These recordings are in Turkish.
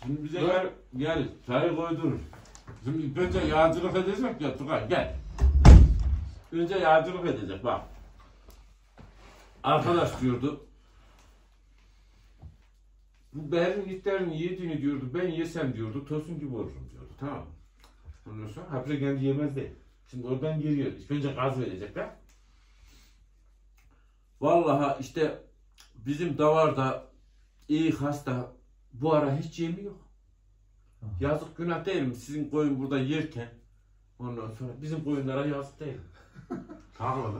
Şimdi bize gel çayı koydurur. Şimdi önce yağcılık edecek ya Tugay gel. Önce yağcılık edecek bak. Arkadaş diyordu. Bu Behr'in itlerini yediğini diyordu. Ben yesem diyordu. Tosun gibi olurum diyordu. Tamam mı? Ondan sonra hapre kendi yemez değil. Şimdi oradan geliyor. İşte önce gaz verecekler. Vallahi işte bizim davarda iyi hasta bu ara hiç yemiyor. Yazık günah değil mi? Sizin koyun burada yerken ondan sonra bizim koyunlara yazık değil mi? Haklı.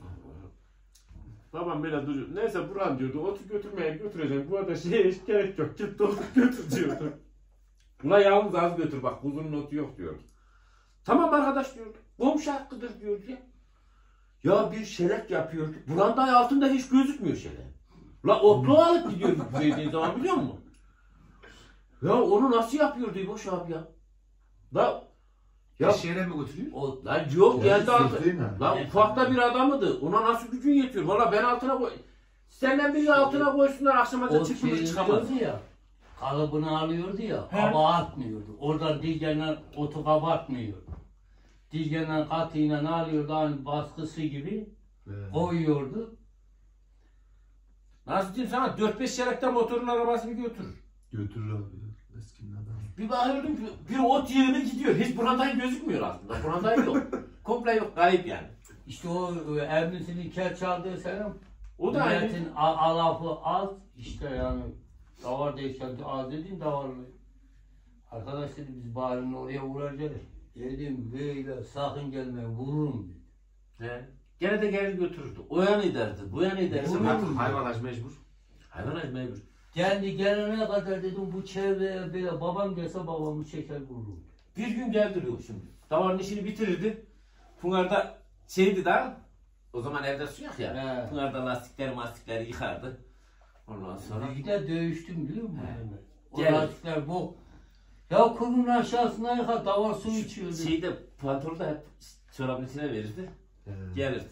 Babam böyle duruyor. Neyse Burhan diyordu. Otu götüreceğim. Bu arada hiç gerek yok. Git otu götür diyordu. Buna yalnız az götür bak. Kuzunun otu yok diyordu. Tamam arkadaş diyordu. Komşu hakkıdır diyordu ya. Ya bir şelek yapıyordu. Brandayı altında hiç gözükmüyor şelek. La otluğu alıp gidiyordu dediğin zaman biliyor musun? Ya onu nasıl yapıyordu İboş abi ya? La ya şehre mi götürüyor? O, lan yok geldi aldı. Lan ufakta bir adamıydı. Ona nasıl gücün yetiyor? Valla ben altına koy. Senden biri altına koysunlar akşama da çıkmadı çıkamaz. Ya. Kalıbını alıyordu ya. Kaba atmıyordu. Oradan dizgenden otu kaba atmıyordu. Dizgenden katıyla alıyordu aynı baskısı gibi. Koyuyordu. Nasıl diyeyim sana 4-5 şerekten motorun arabasını götürür. Götürür abi. Eskinin adamı. Bir bakıyordum ki bir ot yığını gidiyor. Hiç brandayı gözükmüyor aslında. Brandayı yok. Komple yok. Kayıp yani. İşte o Ermisi'nin kel çaldığı sene o da milletin alafı az işte yani davar değişken az dediğin davarlı. Arkadaş dedi biz bağrının oraya vuracağız. Dedim böyle sakın gelme vururum dedi. He. Gene de gelir götürürdü. O yana giderdi, bu yana giderdi. Hayvanaj mecbur. Hayvanaj mecbur. Kendi gelene kadar dedim bu çevreye böyle babam gelse babamı çeker vururum. Bir gün geldi diyor şimdi. Davarın işini bitirirdi. Pınar'da şeydi daha. O zaman evde su yok ya. He. Pınar'da lastikleri yıkardı. Ondan sonra. Bir de dövüştüm biliyor musun? O Gel. lastikler bu. Ya kurunun aşağısına yıkar davar su içiyordu. Şeyde pantolonu da hep çorabın içine verirdi. Gelirdi.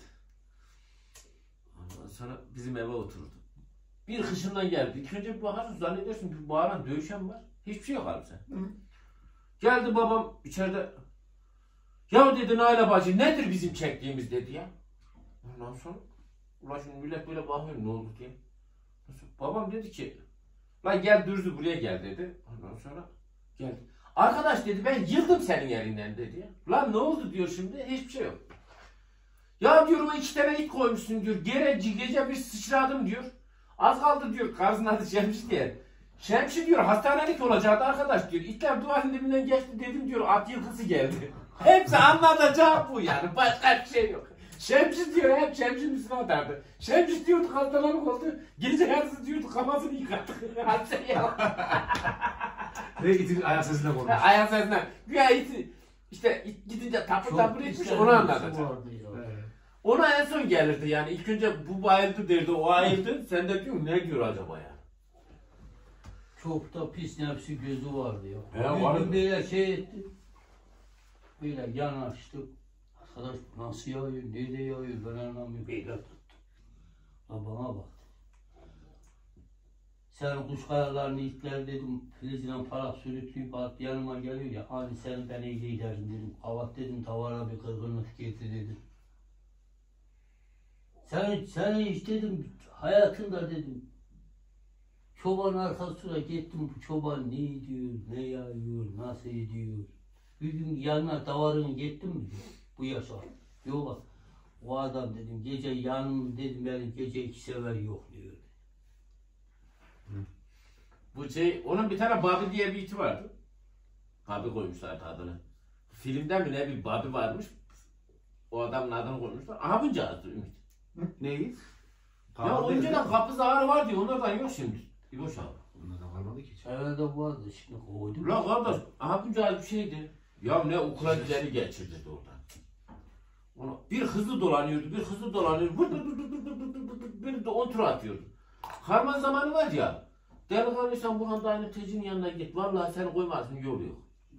Ondan sonra bizim eve otururdu. Bir kışından geldi. İlk önce bir bakarsın zannedersin ki bağıran dövüşen var. Hiçbir şey yok abi sen. Geldi babam içeride. Ya dedi Naila bacı nedir bizim çektiğimiz dedi ya. Ondan sonra ulan şimdi millet böyle bakıyor ne oldu diye. Babam dedi ki lan gel Dürzü buraya gel dedi. Ondan sonra geldi. Arkadaş dedi ben yıldım senin elinden dedi ya. Lan ne oldu diyor şimdi hiçbir şey yok. Ya diyor o 2 tane it koymuşsun diyor. Gece bir sıçradım diyor. Az kaldı diyor karısının adı Şemsi diye. Şemsi diyor hastanelik olacaktı arkadaş diyor. İtler duvarın dibinden geçti dedim diyor at yılkısı geldi. Hepsi anlatacak bu yani başka bir şey yok. Şemsi diyor hep Şemsi'nin üstüne atardı. Şemsi diyordu hastalanık oldu. Gece yarısı diyordu kafasını yıkadık. Hadi şey ya. Ve itin ayak sesine konmuş. Ayak sesine. Güya iti işte it gidince tapır tapır etmiş onu anlatacak. Ona en son gelirdi yani ilk önce bu bayıldı derdi o ayıldı sen de diyorsun ne diyor acaba ya? Çok da pis nefsi gözü vardı ya. He, vardı. Bir gün böyle şey etti. Böyle yanaştık. Arkadaş nasıl yağıyor, nerede yağıyor ben anlamıyorum. Böyle tuttu. La bana bak. Sen kuş kayalarını itler dedim. Filizle para sürükleyip at yanıma geliyor ya. Hani sen ben iyi giderim dedim. Kavat dedim tavana bir kırgınlık getir dedim. Sen hiç dedim hayatında dedim. Çoban arkasına gittim bu çoban ne ediyor, ne yağıyor, nasıl ediyor. Bir gün yanına davarını gittim mi diyor, bu yaşa. Yok o adam dedim gece yanım dedim benim gece 2 sefer yok diyor. Bu şey onun bir tane Babi diye bir iti vardı. Babi koymuşlar adını. Filmde mi ne bir Babi varmış. O adamın adını koymuşlar. Aha bunca adı Ümit. Neyi? Ya önceden kapı zarı var diyor onlardan yok şimdi. Boş abi. Onlardan kalmadı ki hiç. Evde vardı şimdi koydum. La kardeş aha bunca bir şeydi. Ya ne okula güzeli geçirdi oradan. Ona bir hızlı dolanıyordu, bir hızlı dolanıyordu. Bir de 10 tur atıyordu. Harman zamanı var ya. Delikanlı sen bu anda aynı tecinin yanına git. Vallahi seni koymazsın yol yok.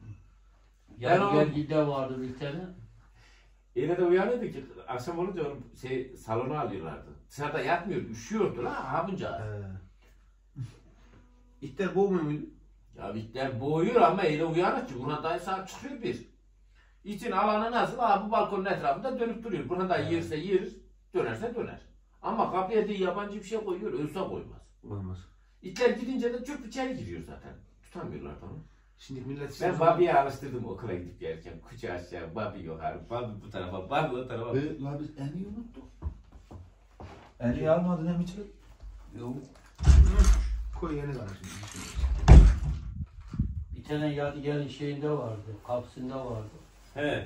Gel vardı bir tane. Yine de uyanıyordu ki akşam olunca onu salona alıyorlardı. Dışarıda yatmıyordu, üşüyordu la ha bunca. İtler boğmuyor muydu? Ya bitler boğuyor ama öyle uyanık ki Burhan dayı sağ çıkıyor bir. İçin alanı nasıl? Bu balkonun etrafında dönüp duruyor. Burhan dayı yerse yer, dönerse döner. Ama kapıya değil yabancı bir şey koyuyor, ölse koymaz. Olmaz. İtler gidince de çok içeri giriyor zaten. Tutamıyorlar tamam. Şimdi millet... Ben Babi'ye alıştırdım okula gidip gelirken. Kucağı aşağı, Babi yukarı, Babi bu tarafa, Babi o tarafa. La biz en iyi unuttuk. En iyi almadın hem içeri. Yok. Koy yeni kalır şimdi. Bir tane yadigarın şeyinde vardı, kapısında vardı. He.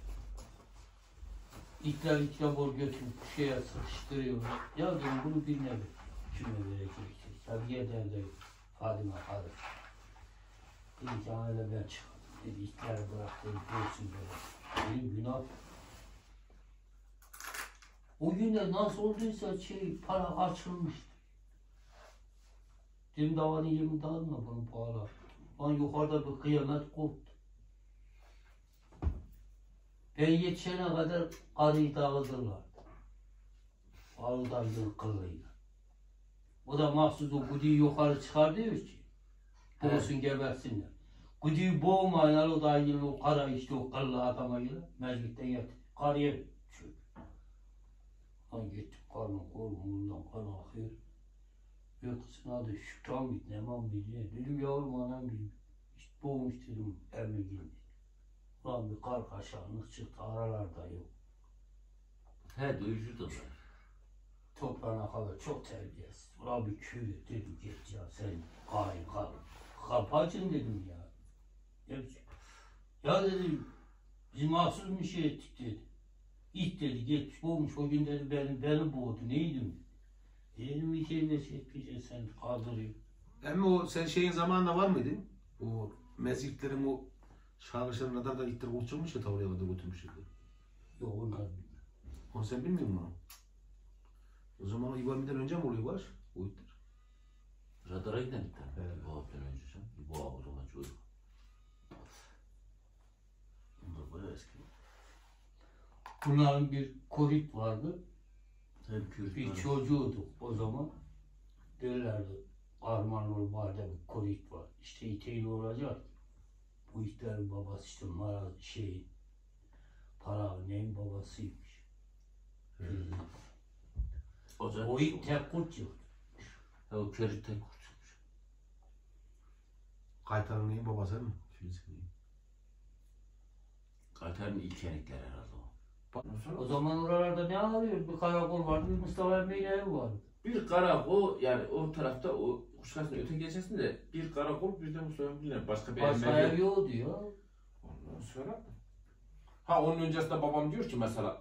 İtler içine bol götürüp şeye sıkıştırıyorlar. Ya dedim bunu birine ver. Kime vereceksiniz? Tabii yerden de Fadime karı. Dedi ki öyle ben çıkardım. Dedi itler bıraktı, görsün böyle. Benim günah. O günde nasıl olduysa para açılmıştı. Dedim davanın yerini dağılma bunun pahalı. Lan yukarıda bir kıyamet koptu. Ben yetişene kadar arıyı dağıtırlar. Arıdan bir kıllıyla. O da mahsus o gudiyi yukarı çıkar diyor ki. Boğsun gebersinler. Gudiyi boğmayınlar o da yine o kara işte o kıllı adama göre meclitten yatır. Karıya çök. Lan gittim karnım kolumdan kan akıyor. Bir kızın adı Şükran mıydı, Neman mıydı? Dedim yavrum anam dedim. İşte boğmuş dedim evime girdi. Ulan bir kar kaşağınlık çıktı aralarda yok. He duyucudur. Toprağına kadar çok terbiyesiz. Ulan bir küre dedim geç ya sen kayın kalın. Kapacın dedim ya. Ya dedim biz mahsus bir şey ettik dedi. İt dedi geç boğmuş o gün dedi beni boğdu neydim? Dedim bir şey de etmeyeceksin sen kaldırıyor. Ama o sen şeyin zamanında var mıydın? O mezgitlerin o şarkılarından da ittir uçurmuş ya tavırya kadar götürmüş. Yok onlar bilmem. Onu sen bilmiyor musun onu? O zaman o İbrahim'den önce mi oluyor var? O ittir. Radara giden bir tane. Evet. Bu haftan önce sen. Bu hafta o zaman çocuk. Bunlar bayağı eski. Bunların bir korit vardı. Hem Kürt Bir var. çocuğuduk o zaman. Derlerdi Armanlı Valide bir korit var. İşte iteği olacak. Bu itlerin babası işte Maraz para neyin babasıymış. O it tek kurt yıktı. Ha o Kürt tek kurtulmuş. Kaytarın neyin babası mı? Filiz'in. Kaytar'ın ilk yenikleri herhalde o. O zaman oralarda ne arıyor? Bir karakol vardı, bir Mustafa Emre'nin evi vardı. Bir karakol yani o tarafta o Kuşkası'nın öte geçesinde bir karakol bir de Mustafa Bilinen başka bir Başka emel ev yok. yok diyor. Ondan sonra onun öncesinde babam diyor ki mesela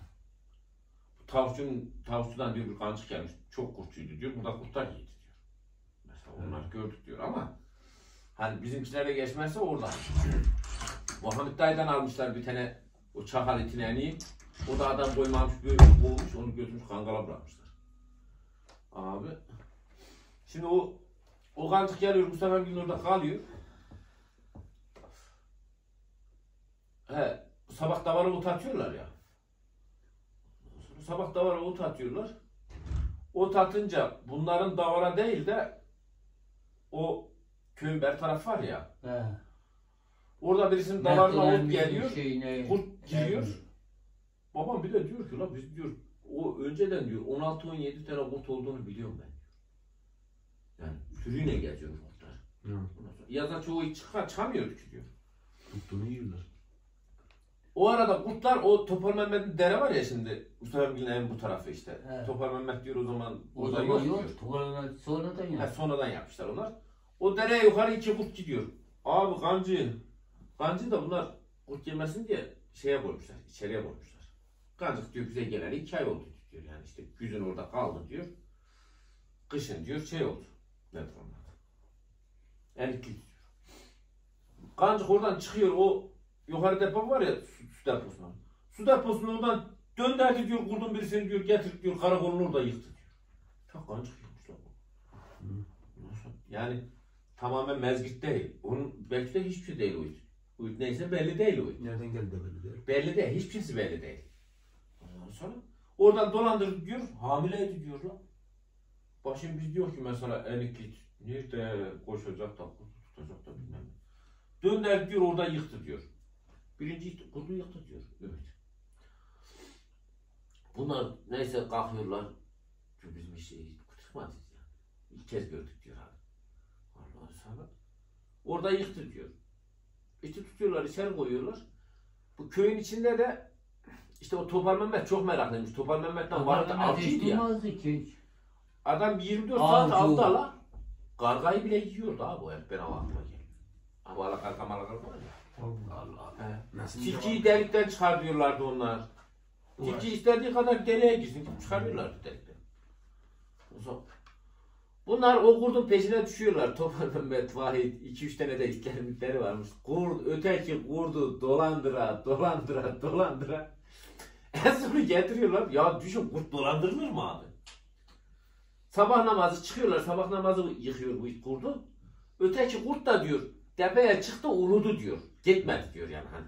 tavukçudan diyor bir kancık gelmiş çok kurtçuydu diyor burada kurtlar yedi diyor. Mesela onlar gördük diyor ama hani bizimkilere geçmezse orada. Muhammed Dayı'dan almışlar bir tane o çakal itini en iyi. O da adam koymamış böyle boğmuş onu götürmüş kangala bırakmışlar. Abi. Şimdi o kancık geliyor Mustafa Gül'ün orada kalıyor. He, sabah davara ot atıyorlar ya. Sabah davara ot atıyorlar. Ot atınca bunların davara değil de o köyün ber tarafı var ya. He. Orada birisinin davarına ot Mert'in geliyor. şeyine- Kurt giriyor. Babam bir de diyor ki la biz diyor o önceden diyor 16-17 tane kurt olduğunu biliyorum ben. Yani sürüyle geziyor kurtlar. Hı. Yazar çoğu hiç çıkamıyordu ki diyor. Tuttuğunu yiyorlar. O arada kurtlar o Topal Mehmet'in dere var ya şimdi Mustafa Bilgin'in evin bu tarafı işte. Evet. Topal Mehmet diyor o zaman O burada zaman yok yok. diyor. Tuvalet sonradan Ha, ya. sonradan yapmışlar onlar. O dereye yukarı iki kurt gidiyor. Abi kancı da bunlar kurt yemesin diye şeye koymuşlar, içeriye koymuşlar. Kancık diyor bize geleli 2 ay oldu diyor. Yani işte güzün orada kaldı diyor. Kışın diyor şey oldu. Nedir onun adı? Erikli diyor. Kancık oradan çıkıyor o yukarı depo var ya su deposuna. Su deposunu oradan döndürdü diyor kurdun birisini diyor getirip diyor karakolunu orada yıktı diyor. Ta kancık yıkmışlar. Yani tamamen mezgit değil. Onun belki de hiçbir şey değil o it. O it neyse belli değil o it. Nereden geldi de belli değil. Belli değil. Hiçbir şeysi belli değil. Ondan sonra oradan dolandırdı diyor. Hamileydi diyor lan. Başım biz diyor ki mesela eniklik nerede koşacak da tutacak da bilmem. Dönder diyor orada yıktı diyor. Birinci kurdu yıktı diyor Ümit. Bunlar neyse kalkıyorlar. Diyor bizim işi tutmadık ya. İlk kez gördük diyor abi. Allah'ın sana. Orada yıktı diyor. İşte tutuyorlar içeri koyuyorlar. Bu köyün içinde de işte o Topal Mehmet çok meraklıymış. Topal Mehmet'ten vardı avcıydı ya. Adam 24 saat aldı ala. Kargayı bile yiyordu abi o hep ben aklıma geliyor. Ama ala karga var ya. Allah. Nasıl Tilkiyi delikten çıkar diyorlardı onlar. Tilki istediği kadar deliğe girsin çıkarıyorlardı delikten. Bunlar o kurdun peşine düşüyorlar. Topal Mehmet, Vahit, 2-3 tane de itleri varmış. Öteki kurdu dolandıra. En sonu getiriyorlar. Ya düşün kurt dolandırılır mı abi? Sabah namazı çıkıyorlar. Sabah namazı yıkıyor bu it kurdu. Öteki kurt da diyor tepeye çıktı uludu diyor. Gitmedi diyor yani hani.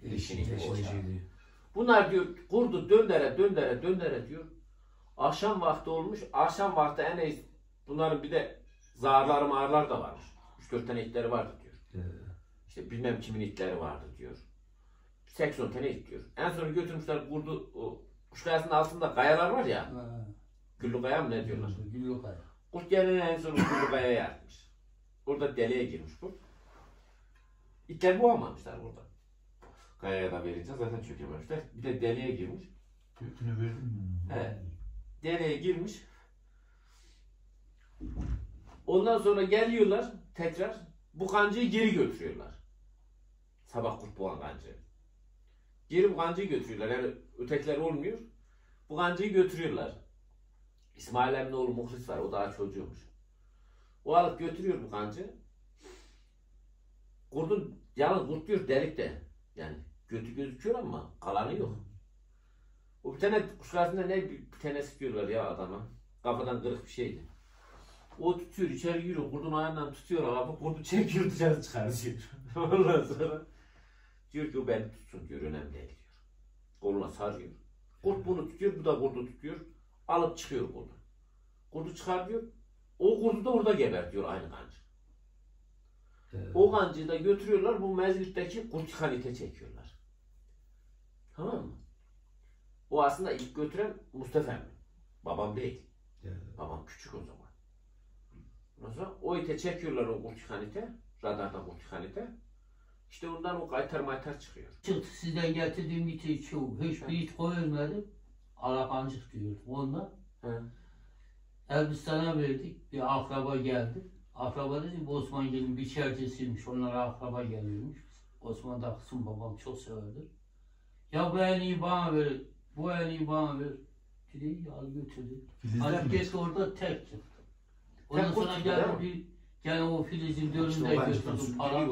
Bunlar diyor kurdu döndere diyor. Akşam vakti olmuş. Akşam vakti en iyi bunların bir de zarlar da varmış. 3-4 tane itleri vardı diyor. İşte bilmem kimin itleri vardı diyor. 80 tane it diyor. En son götürmüşler kurdu o kuş kayasının altında kayalar var ya. Güllü kaya mı ne diyorlar? Güllü kaya. Kurt gelene en son güllü kayaya yatmış. Orada deliğe girmiş kurt. İtler boğamamışlar orada. Kayaya da verince zaten çökememişler. Bir de deliğe girmiş. Götünü verdin mi? Evet. Deliğe girmiş. Ondan sonra geliyorlar tekrar bu kancayı geri götürüyorlar. Sabah kurt boğan kancayı. Geri bu kancayı götürüyorlar. Yani ötekiler olmuyor. Bu kancayı götürüyorlar. İsmail Emre oğlu Muhlis var. O daha çocuğumuş. O alıp götürüyor bu kancayı. Kurdun yalnız kurt diyor delikte. Yani götü gözüküyor ama kalanı yok. O bir tane kuşkasında ne bir tanesi diyorlar ya adama. Kafadan kırık bir şeydi. O tutuyor içeri giriyor. Kurdun ayağından tutuyor abi. Kurdu çekiyor dışarı çıkartıyor. Ondan sonra diyor ki o beni tutsun diyor. Önemli değil diyor. Koluna sarıyor. Kurt bunu tutuyor. Bu da kurdu tutuyor. Alıp çıkıyor kurdu. Kurdu çıkar diyor. O kurdu da orada geber diyor aynı kancı. O kancıyı da götürüyorlar. Bu mezgitteki kurt kalite çekiyorlar. Tamam mı? O aslında ilk götüren Mustafa emmi. Babam değil. Babam küçük o zaman. Ondan o ite çekiyorlar o kurtikanite, radardan kurtikanite. İşte ondan o kaytar çıkıyor. Çıktı sizden getirdiğim iti çoğu. Hiçbir it koyulmadı. Alakancık diyor. Onunla Elbistan'a verdik. Bir akraba geldi. Akraba dedi Osmanlı'nın bir çerçesiymiş. Onlara akraba geliyormuş. Osman da kızım babam çok severdi. Ya bu en iyi bana ver. Bu en iyi bana ver. Dedi al götürdü. Hadi geç orada tek çıktı. Ondan sonra geldi gene o Filiz'in dönünde götürdüm para.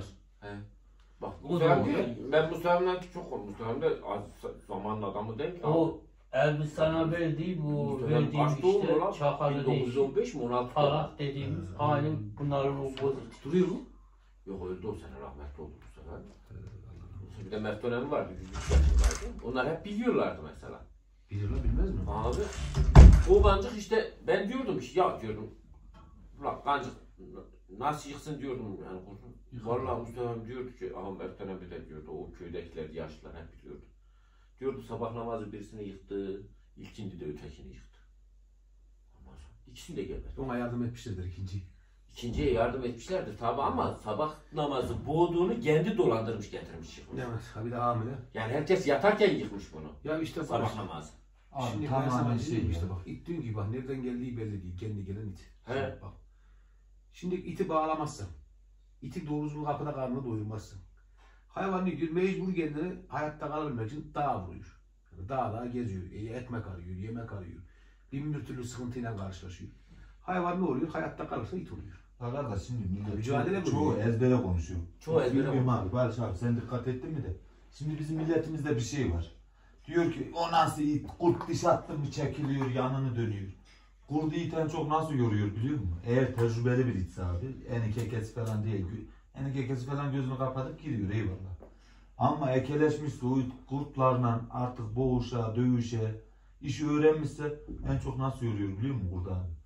Bak Mustafa diyor, ben Mustafa'dan çok korktum. Mustafa da zamanın adamı değil ki. O Elbistan'a verdiği bu verdiğim işte çakalı değil. 1915 mi 16 para dediğimiz aynı bunların o bozuk. Duruyor mu? Yok öldü o sene rahmetli oldu Mustafa. Bir de Mert dönemi vardı. 103 yaşındaydı. Onlar hep biliyorlardı mesela. Bilirler bilmez mi? Abi o kancık işte ben diyordum ki ya diyordum. Ulan kancık nasıl yıksın diyordum yani kurşun. Vallahi Mustafa diyordu ki aha Mert dönemi de diyordu o köydekiler yaşlılar hep biliyordu. Diyordu sabah namazı birisini yıktı. İlkindi de ötekini yıktı. Ondan sonra ikisini de geberdi. Ona yardım etmişlerdir ikinci. İkinciye yardım etmişlerdir tabi ama sabah namazı boğduğunu kendi dolandırmış getirmiş yıkmış. Evet, bir de hamile. Yani herkes yatarken yıkmış bunu. Ya işte sabah namazı. Abi şimdi ben tamamen sana şey diyeyim ya. işte bak ittiğin gibi bak nereden geldiği belli değil. Kendi gelen it. He. Şimdi bak. Şimdi iti bağlamazsın. İti doğru düzgün kapıda karnını doyurmazsın. Hayvan ne diyor? Mecbur kendini hayatta kalabilmek için dağa vuruyor. Yani dağda geziyor. Ekmek arıyor, yemek arıyor. Bin bir türlü sıkıntıyla karşılaşıyor. Hayvan ne oluyor? Hayatta kalırsa it oluyor. Arkadaş şimdi millet Mücadele çoğu kuruyor. ezbere konuşuyor. Çoğu ezbere Bilmiyorum abi Barış abi sen dikkat ettin mi de. Şimdi bizim milletimizde bir şey var. Diyor ki o nasıl it kurt diş attı mı çekiliyor yanını dönüyor. Kurdu iten çok nasıl yoruyor biliyor musun? Eğer tecrübeli bir itse abi eni kekesi falan değil. Eni kekesi falan gözünü kapatıp giriyor eyvallah. Ama ekeleşmişse o kurtlarla artık boğuşa, dövüşe, işi öğrenmişse en çok nasıl yoruyor biliyor musun kurdu abi?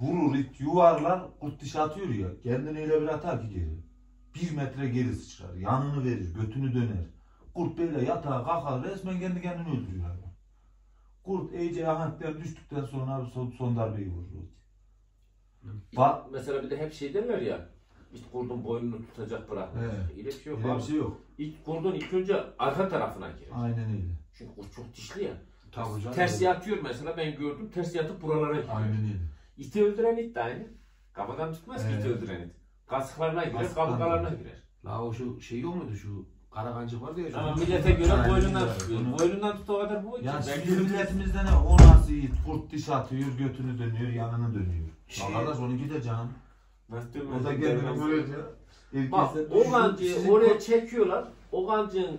Vurur it yuvarlar kurt dişi atıyor ya. Kendini öyle bir atar ki geri. 1 metre geri sıçrar. Yanını verir. Götünü döner. Kurt böyle yatağa kalkar. Resmen kendi kendini öldürüyor hayvan. Kurt iyice ahankten düştükten sonra abi son darbeyi vurur. Mesela bir de hep şey derler ya. İt kurdun boynunu tutacak bırakmaz. Evet. Öyle bir şey yok. Öyle abi. bir şey yok. İt kurdun ilk önce arka tarafına girer. Aynen öyle. Çünkü kurt çok dişli ya. Tabii canım. Ters yatıyor mesela, ben gördüm, ters yatıp buralara giriyor. Aynen öyle. İti öldüren it de aynı. Kafadan tutmaz ki Evet. iti öldüren it. Kasıklarına girer, Kasıklarına kaburgalarına girer. girer. La o şu şey yok muydu şu karakancık vardı ya. Ama şu- millete göre Aynen boynundan öyle. tutuyor. Bunu- Boynundan tut o kadar bu. Ya Ben bizim gördüm. milletimizde ne? O nasıl it? Kurt dişi atıyor, götünü dönüyor, yanını dönüyor. Şey- Arkadaş onunki de canım. Nasıl diyorum, O da ben kendini görmem. böylece. Bak Herkese- o gancıyı Sizin- oraya çekiyorlar. O gancığın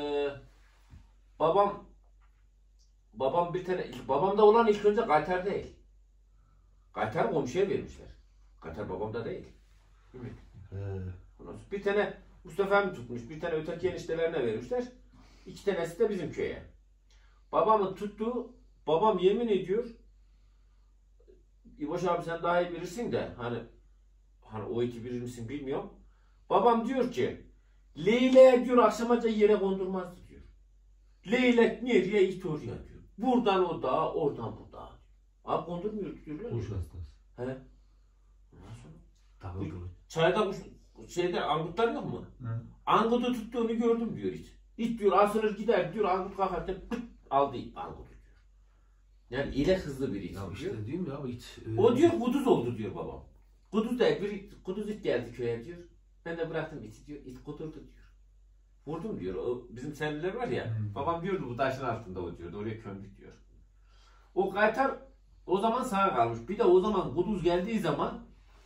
babam bir tane, babamda olan ilk önce Kaytar değil. Kaytar komşuya vermişler. Kaytar babamda değil. Değil mi? Ondan sonra bir tane Mustafa emmi tutmuş, bir tane öteki eniştelerine vermişler. 2 tanesi de bizim köye. Babamın tuttuğu, babam yemin ediyor, İboş abi sen daha iyi bilirsin de hani o iti bilir misin bilmiyorum. Babam diyor ki leylek diyor akşamaca yere kondurmazdı diyor. Leylek nereye it oraya diyor. Buradan o dağa, oradan bu dağa. Abi kondurmuyor diyorlar. Kuş hastası. He. Ondan sonra Tabii tabii. çayda şeyde angutlar yok mu? Hı. Angutu tuttuğunu gördüm diyor it. İt diyor asılır gider diyor, angut kalkarken pıt aldı it angutu diyor. Yani ile hızlı bir it Ya diyor. işte diyeyim ya it. O diyor kuduz oldu diyor babam. Kuduz değil, kuduz it geldi köye diyor. Ben de bıraktım iti diyor. İt kudurdu diyor. Vurdum diyor. O bizim sendiler var ya. Babam diyordu bu taşın altında o diyordu. Oraya kömdük diyor. O kaytar o zaman sağ kalmış. Bir de o zaman kuduz geldiği zaman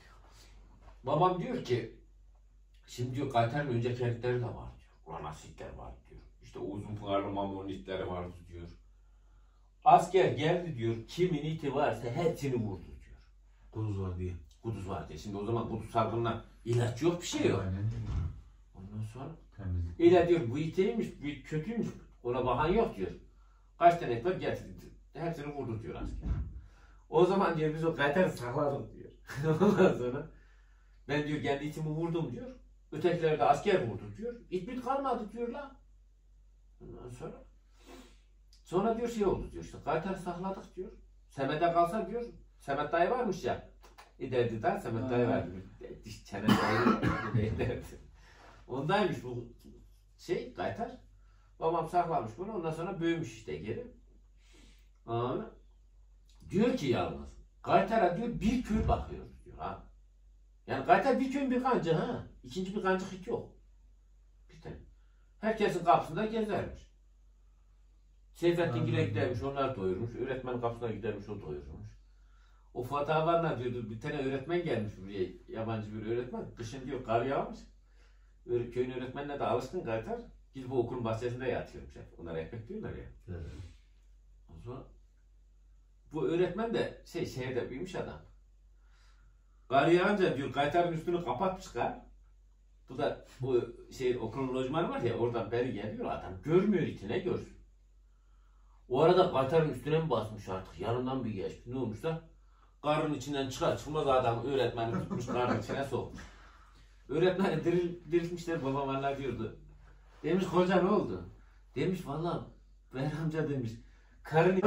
babam diyor ki şimdi diyor kaytarın önce kentleri de var diyor. Ulan nasıl itler var diyor. İşte o uzun pınarlı mamonun itleri vardı diyor. Asker geldi diyor. Kimin iti varsa hepsini vurdu diyor. Kuduz var diye. Kuduz var diye. Şimdi o zaman kuduz salgınına ilaç yok, bir şey yok. Aynen öyle. Ondan sonra Temizlik. İla diyor bu iteymiş, bu it kötüymüş. Ona bakan yok diyor. Kaç tane et var getirdi. Hepsini vurdu diyor asker. O zaman diyor biz o kaytarı sakladık diyor. Ondan sonra ben diyor kendi itimi vurdum diyor. Ötekileri de asker vurdu diyor. İt bit kalmadı diyor la. Ondan sonra diyor şey oldu diyor işte kaytarı sakladık diyor. Semet'e kalsa diyor. Semet dayı varmış ya. İderdi de Semet dayı vardı. Diş çene dayı derdi. Ondaymış bu şey kaytar. Babam saklamış bunu, ondan sonra büyümüş işte geri. Ama diyor ki yalnız kaytara diyor bir köy bakıyor diyor ha. Yani kaytar bir köyün bir kancı ha. İkinci bir kancık hiç yok. Bir tane. Herkesin kapısında gezermiş. Seyfettin Gül'e gidermiş, onlar doyurmuş. Öğretmenin kapısına gidermiş, o doyurmuş. O Fatih Havan'la diyordu, bir tane öğretmen gelmiş buraya, yabancı bir öğretmen. Kışın diyor kar yağmış. Köyün öğretmenine de alışkın kaytar. Gidip bu okulun bahçesinde yatıyormuş hep. Onlara ekmek diyorlar ya. Evet. O zaman bu öğretmen de şehirde büyümüş adam. Kar yağınca diyor kaytarın üstünü kapatmış kar. Bu da bu okulun lojmanı var ya, oradan beri geliyor adam. Görmüyor iti, ne görsün. O arada kaytarın üstüne mi basmış artık? Yanından bir geçti. Ne olmuş da? Karın içinden çıkmaz adam öğretmeni tutmuş karın içine sokmuş. Öğretmeni diriltmişler, babam anlar diyordu. Demiş hoca ne oldu? Demiş vallahi Behar amca demiş. Karın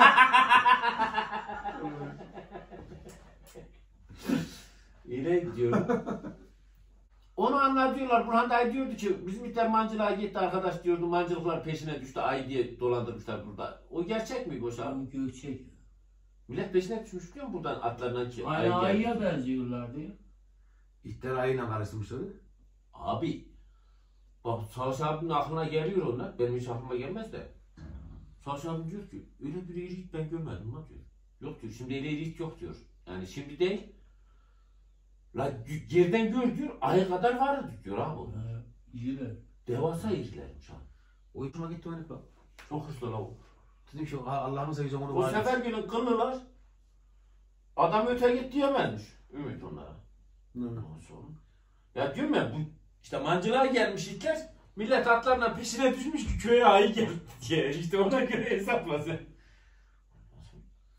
İyi diyor. Onu anlatıyorlar. Burhan dayı diyordu ki bizim itler mancılığa gitti arkadaş diyordu. Mancılıklar peşine düştü. Ay diye dolandırmışlar burada. O gerçek mi boş abi? Bu göçek. Millet peşine düşmüş biliyor musun buradan atlarından ki? Aynı ay geldi. ayıya benziyorlardı ya. İtler ayıyla karıştırmışlar. Abi bak Savaş abinin aklına geliyor onlar. Benim hiç aklıma gelmez de. Savaş abim diyor ki öyle bir iri it ben görmedim lan diyor. Yok diyor. Şimdi öyle iri it yok diyor. Yani şimdi değil. La geriden gör diyor. Ayı kadar vardı diyor abi. İyiler. Devasa irilermiş abi. O hoşuma gitti öyle bak. Çok hırslı la o. Dedim ki Allah'ını seveceğim onu O var. sefer günün kıllılar. Adam öte git diyemezmiş. Ümit onlara. Ondan sonra. Ya diyorum ya bu işte mancılığa gelmiş itler. Millet atlarla peşine düşmüş ki köye ayı geldi diye. İşte ona göre hesapla sen.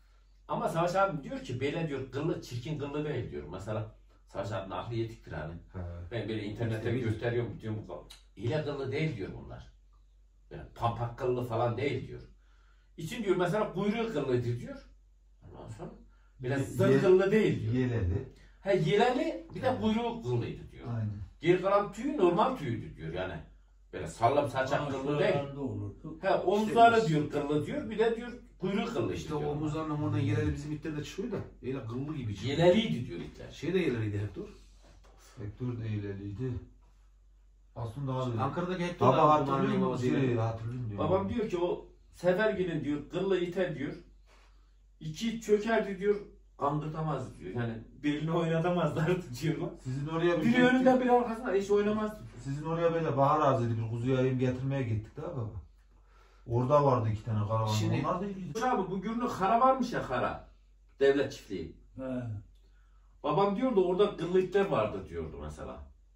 Ama Savaş abi diyor ki böyle diyor kıllı çirkin kıllı değil diyor. Mesela Savaş abinin aklı yetiktir hani. Ben böyle internette gösteriyorum diyorum bu ile kıllı değil diyor bunlar. Yani pampak kıllı falan değil diyor. İçin diyor mesela kuyruğu kıllıydı diyor. Ondan sonra biraz zır kıllı değil diyor. Yeleli. He yeleli bir de kuyruğu kıllıydı diyor. Aynen. Geri kalan tüyü normal tüydü diyor yani. Böyle sallam saçak kıllı değil. He omuzları diyor kıllı diyor bir de diyor kuyruğu kıllı İşte diyor. omuzlarla oradan yereli bizim itler de çıkıyor da. Öyle kıllı gibi çıkıyor. Yeleliydi diyor itler. Şey de yereliydi Hector. Vektör de yeleliydi. Aslında abi. Ankara'daki Hector Baba da hatırlıyor musun? Hatırlıyorum diyor. Babam diyor ki o Sefergil'in diyor kıllı ite diyor. İki çökerdi diyor. Kandırtamaz diyor. Yani belini oynatamazlardı diyorlar. Sizin oraya bir Biri önünde biri arkasında hiç oynamazdı. Sizin oraya böyle bahar ağzıydı bir kuzu yayım getirmeye gittik daha baba. Orada vardı 2 tane karavan. Şimdi- Onlar da iyiydi. Abi bu Gürün'ün kara varmış ya kara. Devlet çiftliği. He. Babam diyordu orada kıllı itler vardı diyordu mesela.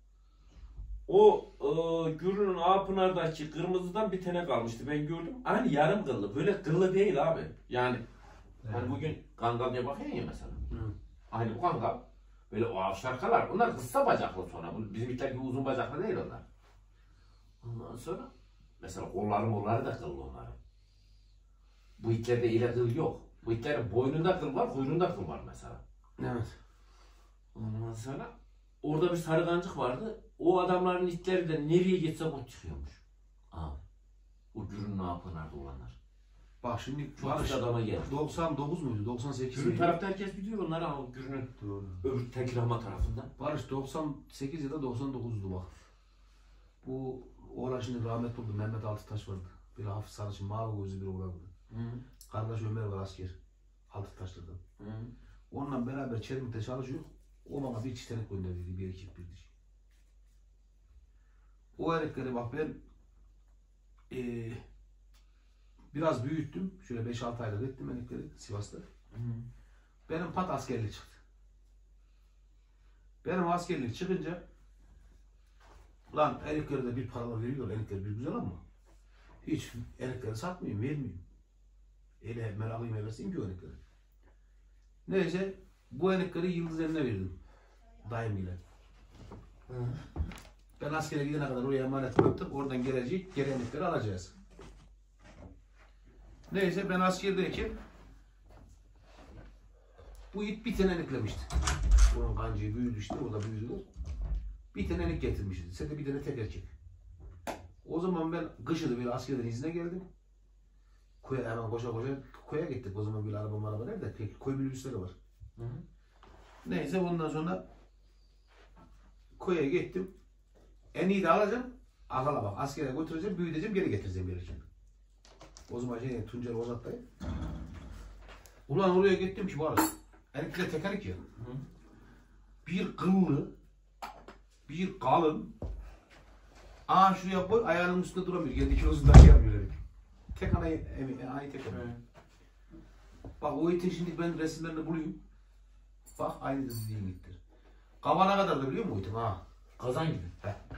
O Gürün'ün Ağpınar'daki kırmızıdan bir tane kalmıştı ben gördüm. Aynı yarım kıllı. Böyle kıllı değil abi. Yani hani bugün kangal diye bakıyorsun ya mesela. Hı. Aynı bu kangal. Böyle o avşarkalar. Onlar kısa bacaklı sonra. Bizim itler gibi uzun bacaklı değil onlar. Ondan sonra mesela kolları da kıllı onların. Bu itlerde ile kıl yok. Bu itlerin boynunda kıl var, kuyruğunda kıl var mesela. Evet. Ondan sonra orada bir sarıgancık vardı. O adamların itleri de nereye geçse ot çıkıyormuş. Abi. O Gürün Ağpınar'da olanlar. Bak şimdi Çok Barış, güzel adama geldi. 99 muydu? 98 Gürün miydi? tarafta herkes biliyor onları ama Gürün'ün Doğru. öbür Tekirdağ tarafından. Barış 98 ya da 99'du bak. Bu oğlan şimdi rahmetli oldu. Mehmet Altıtaş vardı. Bir hafif sarışın mavi gözlü bir oğlandı. Kardeş Ömer var asker. Altıtaşlı'dan. Onunla beraber Çelimik'te çalışıyor. O bana bir çitelik gönderdi. Bir ekip bir dişi. O erkekleri bak ben biraz büyüttüm. Şöyle 5-6 aylık ettim erkekleri Sivas'ta. Benim pat askerlik çıktı. Benim askerlik çıkınca lan erkeklere de bir paralar veriyor. Erkekler bir güzel ama hiç erkekleri satmayayım, vermeyeyim. Öyle meraklıyım hevesiyim ki o erkekleri. Neyse bu erkekleri Yıldız Emine verdim. Dayım ile. Ben askere gidene kadar oraya emanet bıraktım. Oradan gelecek geri erkekleri alacağız. Neyse ben askerdeyken bu it bir tane erkeklemişti. Onun kancığı büyüdü işte, o da büyüdüler. Bir tane erkek getirmişti. Sen de bir tane tek erkek. O zaman ben kışıdı böyle askerden izine geldim. Koya hemen koşa koya gittik. O zaman böyle araba nerede? Koy minibüsleri var. Neyse ondan sonra koya gittim. En iyi de alacağım. Ağala bak askere götüreceğim, büyüteceğim, geri getireceğim gelirken. O zaman Tuncer Ozat'tayım. Ulan oraya gittim ki var. Erkekler tekerlik ya. Bir kıllı, bir kalın. Aa şuraya koy, ayağının üstünde duramıyor. Kendi kilosunda yapıyor herif. Tek anayı tek anayı. Bak o itin şimdi ben resimlerini bulayım. Bak aynı dediğin ittir. Kavana kadar da biliyor musun o itin ha? Kazan gibi.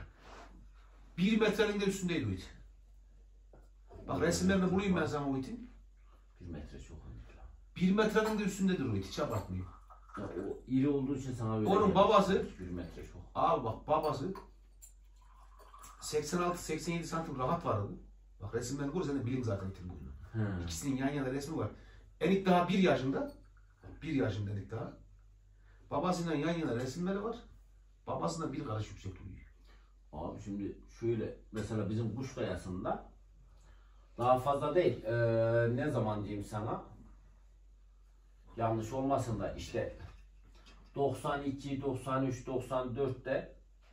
1 metrenin de üstündeydi o it. Bak resimlerini bulayım ben sana o itin. 1 metre çok önemli. 1 metrenin de üstündedir o it, hiç abartmıyor. Ya o iri olduğu için sana öyle Onun geldi. babası, 1 metre çok. abi bak babası 86-87 santim rahat vardı. Bak resimlerini görürsen de bilin zaten itin boyunu. İkisinin yan yana resmi var. Enik daha 1 yaşında. 1 yaşında Enik daha. Babasıyla yan yana resimleri var. Babasından bir karış yüksekliği. Abi şimdi şöyle mesela bizim kuş kayasında daha fazla değil. Ne zaman diyeyim sana? Yanlış olmasın da işte 92, 93, 94'te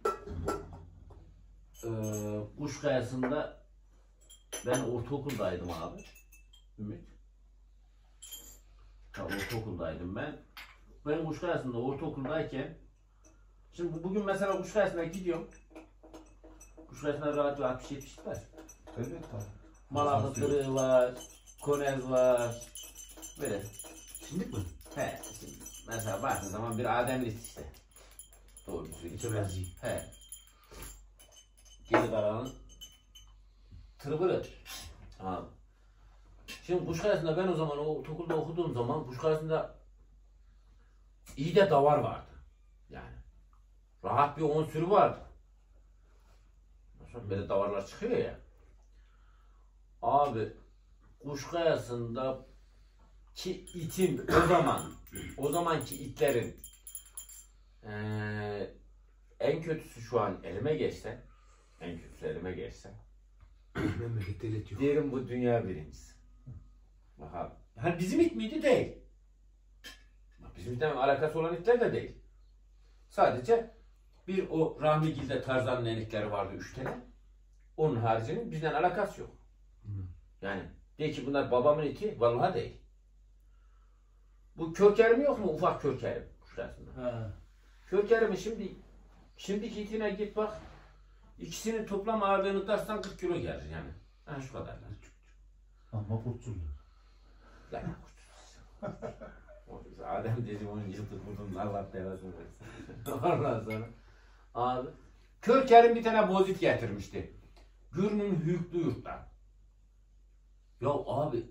kuş kayasında ben ortaokuldaydım abi. Ümit. Ya, ortaokuldaydım ben. Ben kuş kayasında ortaokuldayken şimdi bugün mesela kuş kayasına gidiyorum. Kuş kayasında rahat rahat bir şey var. Evet abi. Malaklı kırığı var, konez var. Böyle. Şimdi mi? He. Şimdi mesela baktığın zaman bir Ademli işte. Doğru söylüyorsun. İçe benziyor. He. Geri kalanın tırvırı. Tamam. Şimdi Kuşkayası'nda ben o zaman o okulda okuduğum zaman Kuşkayası'nda iyi de davar vardı. Yani rahat bir 10 sürü vardı. Mesela böyle davarlar çıkıyor ya. Abi Kuşkayası'nda ki itin o zamanki itlerin en kötüsü şu an elime geçse, Memleket devlet yok. derim bu dünya birincisi. Bak abi. Hani bizim it miydi? Değil. Bizim itten alakası olan itler de değil. Sadece bir o Rahmigil'de Tarzan'ın enikleri vardı 3 tane. Onun haricinin bizden alakası yok. Yani de ki bunlar babamın iti, vallahi değil. Bu Körkerim yok mu? Ufak Körkerim kuşlarında. Körkerim'in şimdiki itine git bak. İkisinin toplam ağırlığını tartsan 40 kilo gelir yani. Ha şu kadarlar. Ama kurtuldu. Yani Adem dedi 10 yıldır vurdum Allah belasını versin. Ondan sonra abi Körkerim bir tane bozit getirmişti. Gürünün Hüyüklü Yurt'tan. Ya abi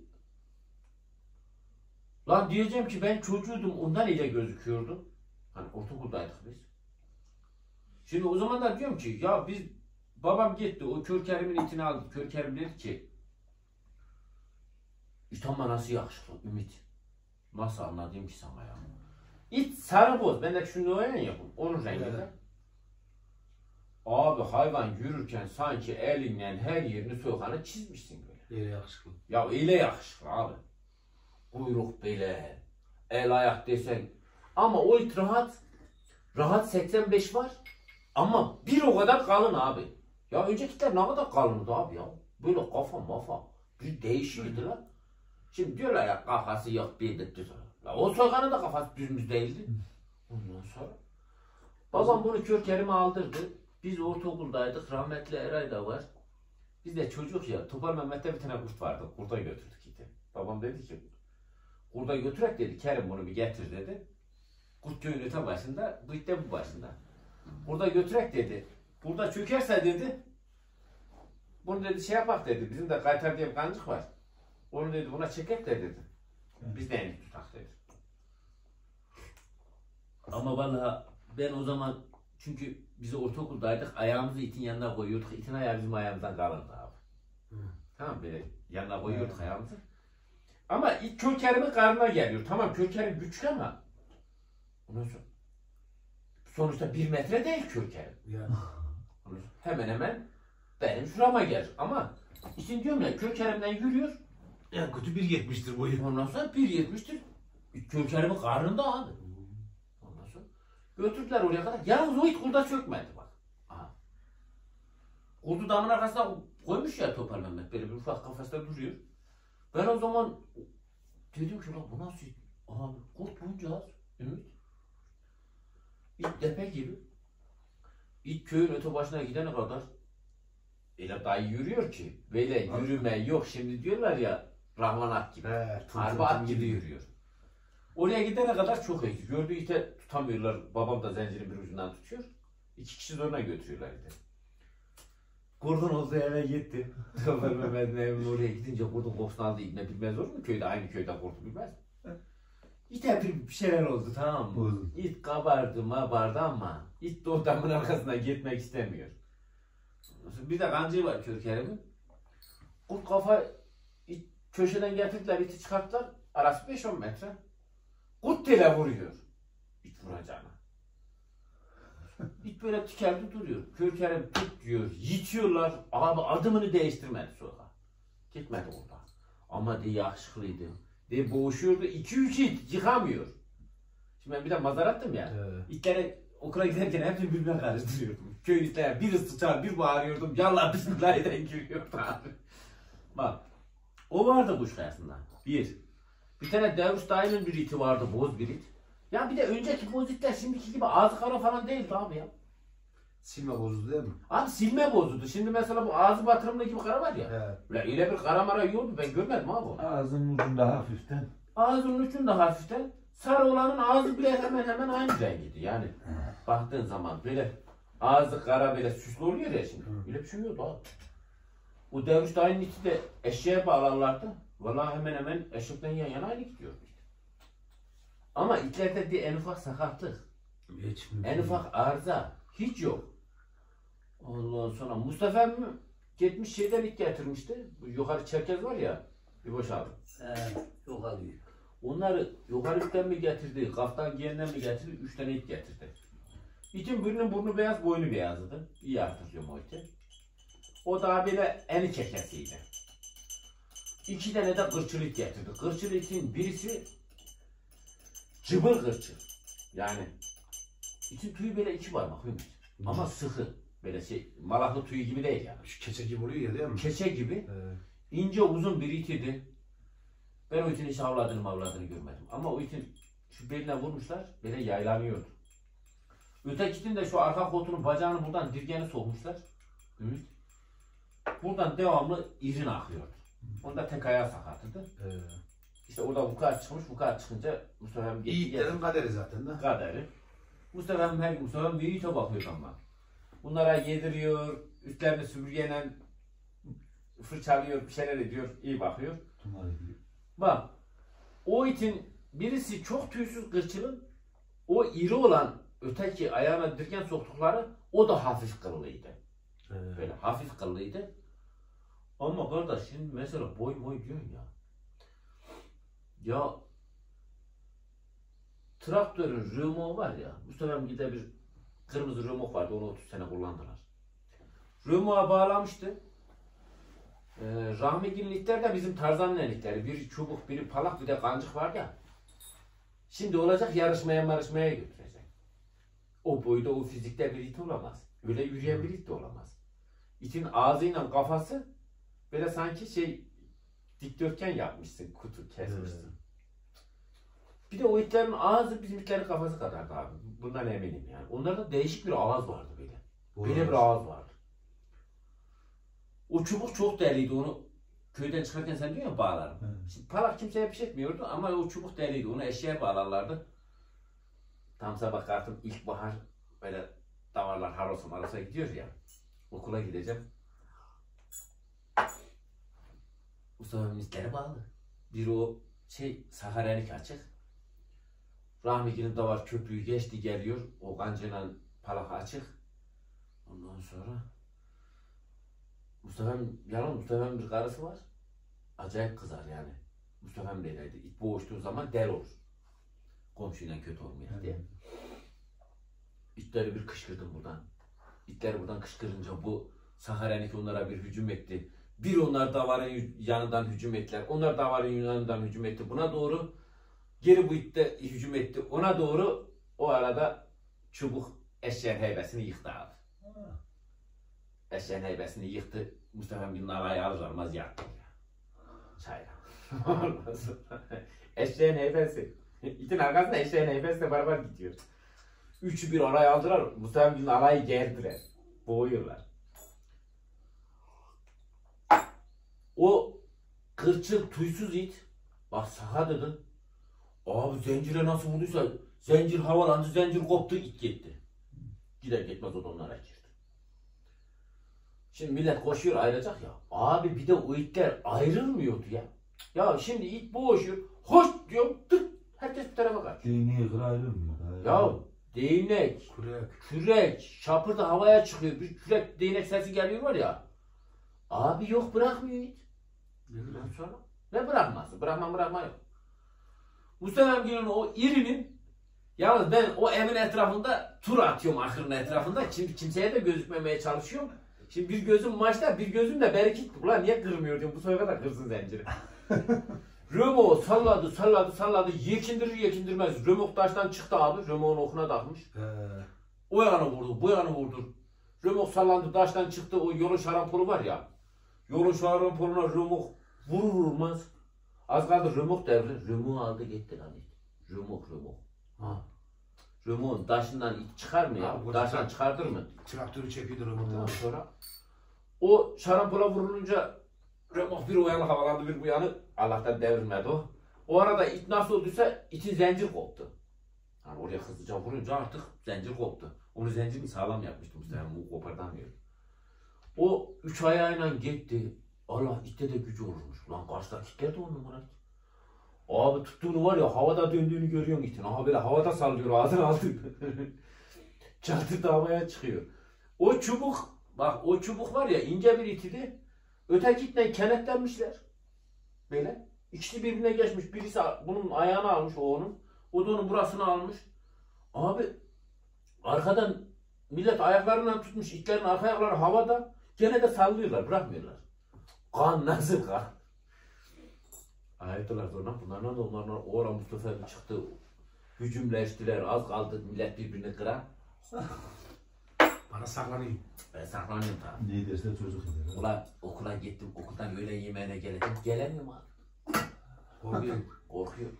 lan diyeceğim ki ben çocuğuydum ondan iyice gözüküyordu. Hani ortaokuldaydık biz. Şimdi o zamanlar diyorum ki ya biz babam gitti o Körkerim'in itini aldı. Körkerim dedi ki İt ama nasıl yakışıklı Ümit. Nasıl anlatayım ki sana ya. İt sarı boz. Ben de şunu öyle yapayım. Onun renginde. Abi hayvan yürürken sanki elinden her yerini soğukanı çizmişsin böyle. Öyle yakışıklı. Ya öyle yakışıklı abi. Kuyruk böyle. El ayak desen. Ama o it rahat. Rahat 85 var. Ama bir o kadar kalın abi. Ya öncekiler ne kadar kalındı abi ya. Böyle kafa mafa. Bir değişikti lan. Şimdi diyorlar ya kafası yok bir de düz. La o soğanın da kafası düzmüş değildi. Ondan sonra babam bunu Körkerim'e aldırdı. Biz ortaokuldaydık. Rahmetli Eray da var. Biz de çocuk ya. Topal Mehmet'te bir tane kurt vardı. Kurda götürdük iti. Babam dedi ki kurda götürek dedi. Kerim bunu bir getir dedi. Kurt köyün öte başında. Bu it de bu başında. Kurda götürek dedi. Kurda çökerse dedi. Bunu dedi şey yapak dedi. Bizim de Kaytar diye bir kancık var. Onu dedi buna çekek de dedi. Biz de en tutak dedi. Ama vallahi ben o zaman çünkü biz ortaokuldaydık ayağımızı itin yanına koyuyorduk. İtin ayağı bizim ayağımızdan kalındı abi. Tamam böyle yanına koyuyorduk ayağımızı. Ama it Körkerim'in karnına geliyor. Tamam Körkerim küçük ama ondan sonra sonuçta 1 metre değil Körkerim. Ya. Hemen hemen benim şurama gelir. Ama için diyorum ya Körkerim'den yürüyor. En kötü 1.70'tir boyu. Ondan sonra 1.70'tir. Körkerim'in karnında abi. Ondan sonra götürdüler oraya kadar. Yalnız o it kurda çökmedi bak. Aha. Kurdu damın arkasına koymuş ya Topal Mehmet. Böyle bir ufak kafeste duruyor. Ben o zaman dedim ki lan bu nasıl it? Abi kurt bunca az. Ümit. İt tepe gibi. İt köyün öte başına gidene kadar öyle dayı yürüyor ki. Böyle yürüme yok. Şimdi diyorlar ya Rahman at gibi. Harbi at gibi yürüyor. Oraya gidene kadar çok iyi. Gördüğü ite tutamıyorlar. Babam da zincirin bir ucundan tutuyor. 2 kişi zoruna götürüyorlar ite. Kurdun olduğu eve gitti. Mehmet'in evine oraya gidince kurdun kokusunu aldı. İbne bilmez olur mu? Köyde aynı köyde kurdu bilmez. İte bir şeyler oldu tamam mı? İt kabardı ama it de o damın arkasına gitmek istemiyor. Bir de kancığı var Körkerim'in. Kurt kafa it, köşeden getirdiler iti çıkarttılar. Arası 5-10 metre. Kurt tele vuruyor. İt vuracağına. İt böyle tikeldi duruyor. Körkerim tut diyor. Yitiyorlar. Abi adımını değiştirmedi sonra. Gitmedi orada. Ama de yakışıklıydı. De boğuşuyordu. 2-3 it yıkamıyor. Şimdi ben bir de mazar attım ya. İtlere okula giderken hepsini birbirine karıştırıyordum. Köy itler biri sıçar bir bağırıyordum. Yallah bismillahirrahmanirrahim giriyordu abi. Bak. O vardı Kuşkayası'nda. Bir tane Devruş dayının bir iti vardı. Boz bir it. Ya bir de önceki boz itler şimdiki gibi ağzı kara falan değildi abi ya. Silme bozuldu değil mi? Abi silme bozuldu. Şimdi mesela bu ağzı batırımlı gibi kara var ya. Öyle bir kara mara yoktu. Ben görmedim abi onu. Ağzının ucunda hafiften. Ağzının ucunda hafiften. Sarı olanın ağzı bile hemen aynı rengiydi yani. Baktığın zaman böyle ağzı kara böyle süslü oluyor ya şimdi. Öyle bir şey yoktu abi. O Devruş dayının iti de eşeğe bağlarlardı. Vallahi hemen hemen eşekten yan yana aynı gidiyor. Ama itlerde bir en ufak sakatlık, Hiç en ufak arıza hiç yok. Ondan sonra Mustafa emmi gitmiş şeyden ilk getirmişti. Bu yukarı Çerkez var ya, bir boş abi. Yok alıyor. Onları yukarıdan mı getirdi, kaftan giyenden mi getirdi, 3 tane it getirdi. İtin birinin burnu beyaz, boynu beyazdı. İyi hatırlıyorum o iti. O da böyle eni kekesiydi. 2 tane de kırçıl it getirdi. Kırçıl itin birisi cıbıl kırçıl. Yani itin tüyü böyle 2 parmak Ümit. Ama sıkı. Böyle şey, malaklı tüyü gibi değil yani. Şu keçe gibi oluyor ya değil mi? Keçe gibi. İnce uzun bir itiydi. Ben o itin hiç avladığını görmedim. Ama o itin şu beline vurmuşlar, böyle yaylanıyordu. Ötekinin de şu arka koltuğunun bacağını buradan dirgeni sokmuşlar. Ümit. Buradan devamlı izin akıyordu. Onda tek ayağı sakatıdı. İşte orada vukuat çıkmış, vukuat çıkınca Mustafa emmi İyi dedim kaderi zaten de. kaderi. Mustafa emmi her gün Mustafa emmi bir ite bakıyor ama. Bunlara yediriyor, üstlerini süpürgeyle fırçalıyor, bir şeyler ediyor, iyi bakıyor. Bak, o itin birisi çok tüysüz kırçılın, o iri olan öteki ayağına dirgen soktukları, o da hafif kıllıydı. Böyle hafif kıllıydı. Ama kardeş şimdi mesela boy diyorsun ya. Ya traktörün römoğu var ya, Mustafa emmi'de bir kırmızı römok vardı, onu 30 sene kullandılar. Römoğa bağlamıştı. Rahmetlilikler de bizim Tarzan'ın elikleri. Biri çubuk, biri palak, bir de kancık var ya. Şimdi olacak yarışmaya götürecek. O boyda, o fizikte bir it olamaz. Öyle yürüyen bir it de olamaz. İtin ağzıyla kafası böyle sanki şey dikdörtgen yapmışsın, kutu kesmişsin. Bir de o itlerin ağzı bizim itlerin kafası kadardı abi. Bundan eminim yani. Onlarda değişik bir ağız vardı böyle. Böyle bir ağız vardı. O çubuk çok değerliydi, onu köyden çıkarken sen diyor ya bağlarım. Şimdi palak kimseye pişirtmiyordu ama o çubuk değerliydi, onu eşeğe bağlarlardı. Tam sabah kalktım, ilkbahar böyle davarlar harosa gidiyor ya. Okula gideceğim. Mustafa'nın itleri bağlı. Bir o Saharenik açık. Rahmi'nin davar köprüyü geçti geliyor. O kancayla palak açık. Ondan sonra Mustafa'nın bir karısı var. Acayip kızar yani. Mustafa'm böyleydi. İt boğuştuğu zaman del olur. Komşuyla kötü olmuyor diye. İtleri bir kışkırdım buradan. İtleri buradan kışkırınca bu Saharenik onlara bir hücum etti. Bir onlar davarın yanından hücum ettiler. Onlar davarın yanından hücum etti. Buna doğru geri bu it de hücum etti. Ona doğru o arada çubuk eşeğin heybesini yıktı abi. Eşeğin heybesini yıktı. Mustafa bir narayı alır almaz yaktı. Çayla. Eşeğin heybesi. İtin arkasında eşeğin heybesiyle beraber gidiyor. Üçü bir oraya aldılar. Mustafa bir narayı gerdiler. Boğuyorlar. O kırçıl tuysuz it. Bak saha dedi. Abi zincire nasıl vurduysa zincir havalandı, zincir koptu, it gitti. Gider gitmez o da onlara girdi. Şimdi millet koşuyor ayrılacak ya. Abi bir de o itler ayrılmıyordu ya. Ya şimdi it boğuşuyor. Hoş diyorum. Tık. Herkes bir tarafa kaçıyor. Değneği kır ayrılmıyor. Ya değnek, kürek, şapır da havaya çıkıyor. Bir kürek, değnek sesi geliyor var ya. Abi yok bırakmıyor it. Ondan sonra ne bırakması? Bırakma yok. Mustafa Emgül'ün o irinin yalnız ben o evin etrafında tur atıyorum ahırın etrafında. Kimseye de gözükmemeye çalışıyorum. Şimdi bir gözüm maçta, bir gözüm de bereket. Ulan niye kırmıyor diyorum. Bu sefer de kırsın zinciri. Römo salladı. Yekindirmez. Römok taştan çıktı abi. Römok'un okuna takmış. O yana vurdu, bu yana vurdu. Römok sallandı, taştan çıktı. O yolun şarampolu var ya. Yolun şarampoluna Römok vurulmaz. Az kaldı Römok devri. Römok'u aldı gitti lan it. Römok. Römok'un taşından it çıkar mı ya? Taştan çıkartır mı? Traktörü çekiyordur Römok'tan. Ondan sonra o şarampola vurulunca Römok bir o yana havalandı, bir bu yanı. Allah'tan devrilmedi o. O arada it nasıl olduysa itin zincir koptu. Yani oraya hızlıca vurunca artık zincir koptu. Onu zincirini sağlam yapmıştım. Yani bu kopartamıyor. O üç ayağıyla gitti. Allah itte de gücü olurmuş. Lan karşıdaki itler de 10 numara. Abi tuttuğunu var ya havada döndüğünü görüyorsun itin. Aha böyle havada sallıyor ağzını altını. Çatı havaya çıkıyor. O çubuk bak o çubuk var ya ince bir itidi. Öteki itle kenetlenmişler. Böyle. İkisi birbirine geçmiş. Birisi bunun ayağını almış o onun. O da onun burasını almış. Abi arkadan millet ayaklarından tutmuş. İtlerin arka ayakları havada. Gene de sallıyorlar. Bırakmıyorlar. Kan nasıl kan? Ayetler sonra bunlarla da onlarla o ara Mustafa çıktı. Hücumleştiler. Az kaldı millet birbirini kırar. Bana saklanayım. Ben saklanıyorum tabi. Ne derse çocuk eder. Ulan okula gittim. Okuldan öğlen yemeğine geleceğim. Gelemiyorum abi. Korkuyorum. Korkuyorum.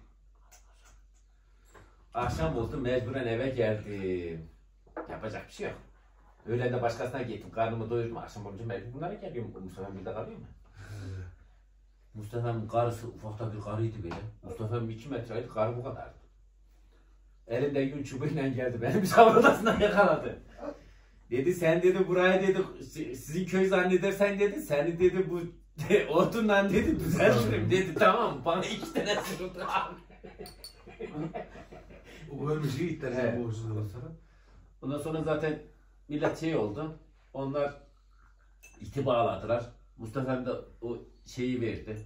Akşam oldu mecburen eve geldim. Yapacak bir şey yok. Öğlen de başkasına gittim. Karnımı doyurdum. Akşam olunca mecbur bunlara geliyorum. Mustafa'm bir de kalıyor mu? Mustafa'nın karısı ufakta bir karıydı böyle. Mustafa'm 2 metreydi. Karı bu kadardı. Elinde yün çubuğuyla geldi. Beni misafir odasına yakaladı. Dedi sen dedi buraya dedi sizin köy zannedersen dedi seni dedi bu odunla dedi düzeltirim dedi tamam bana 2 tane sürüldü abi. O ölmüş iyi itler. He. Bu uğursuzluğu. Ondan sonra zaten millet şey oldu. Onlar iti bağladılar. Mustafa'm da o şeyi verdi.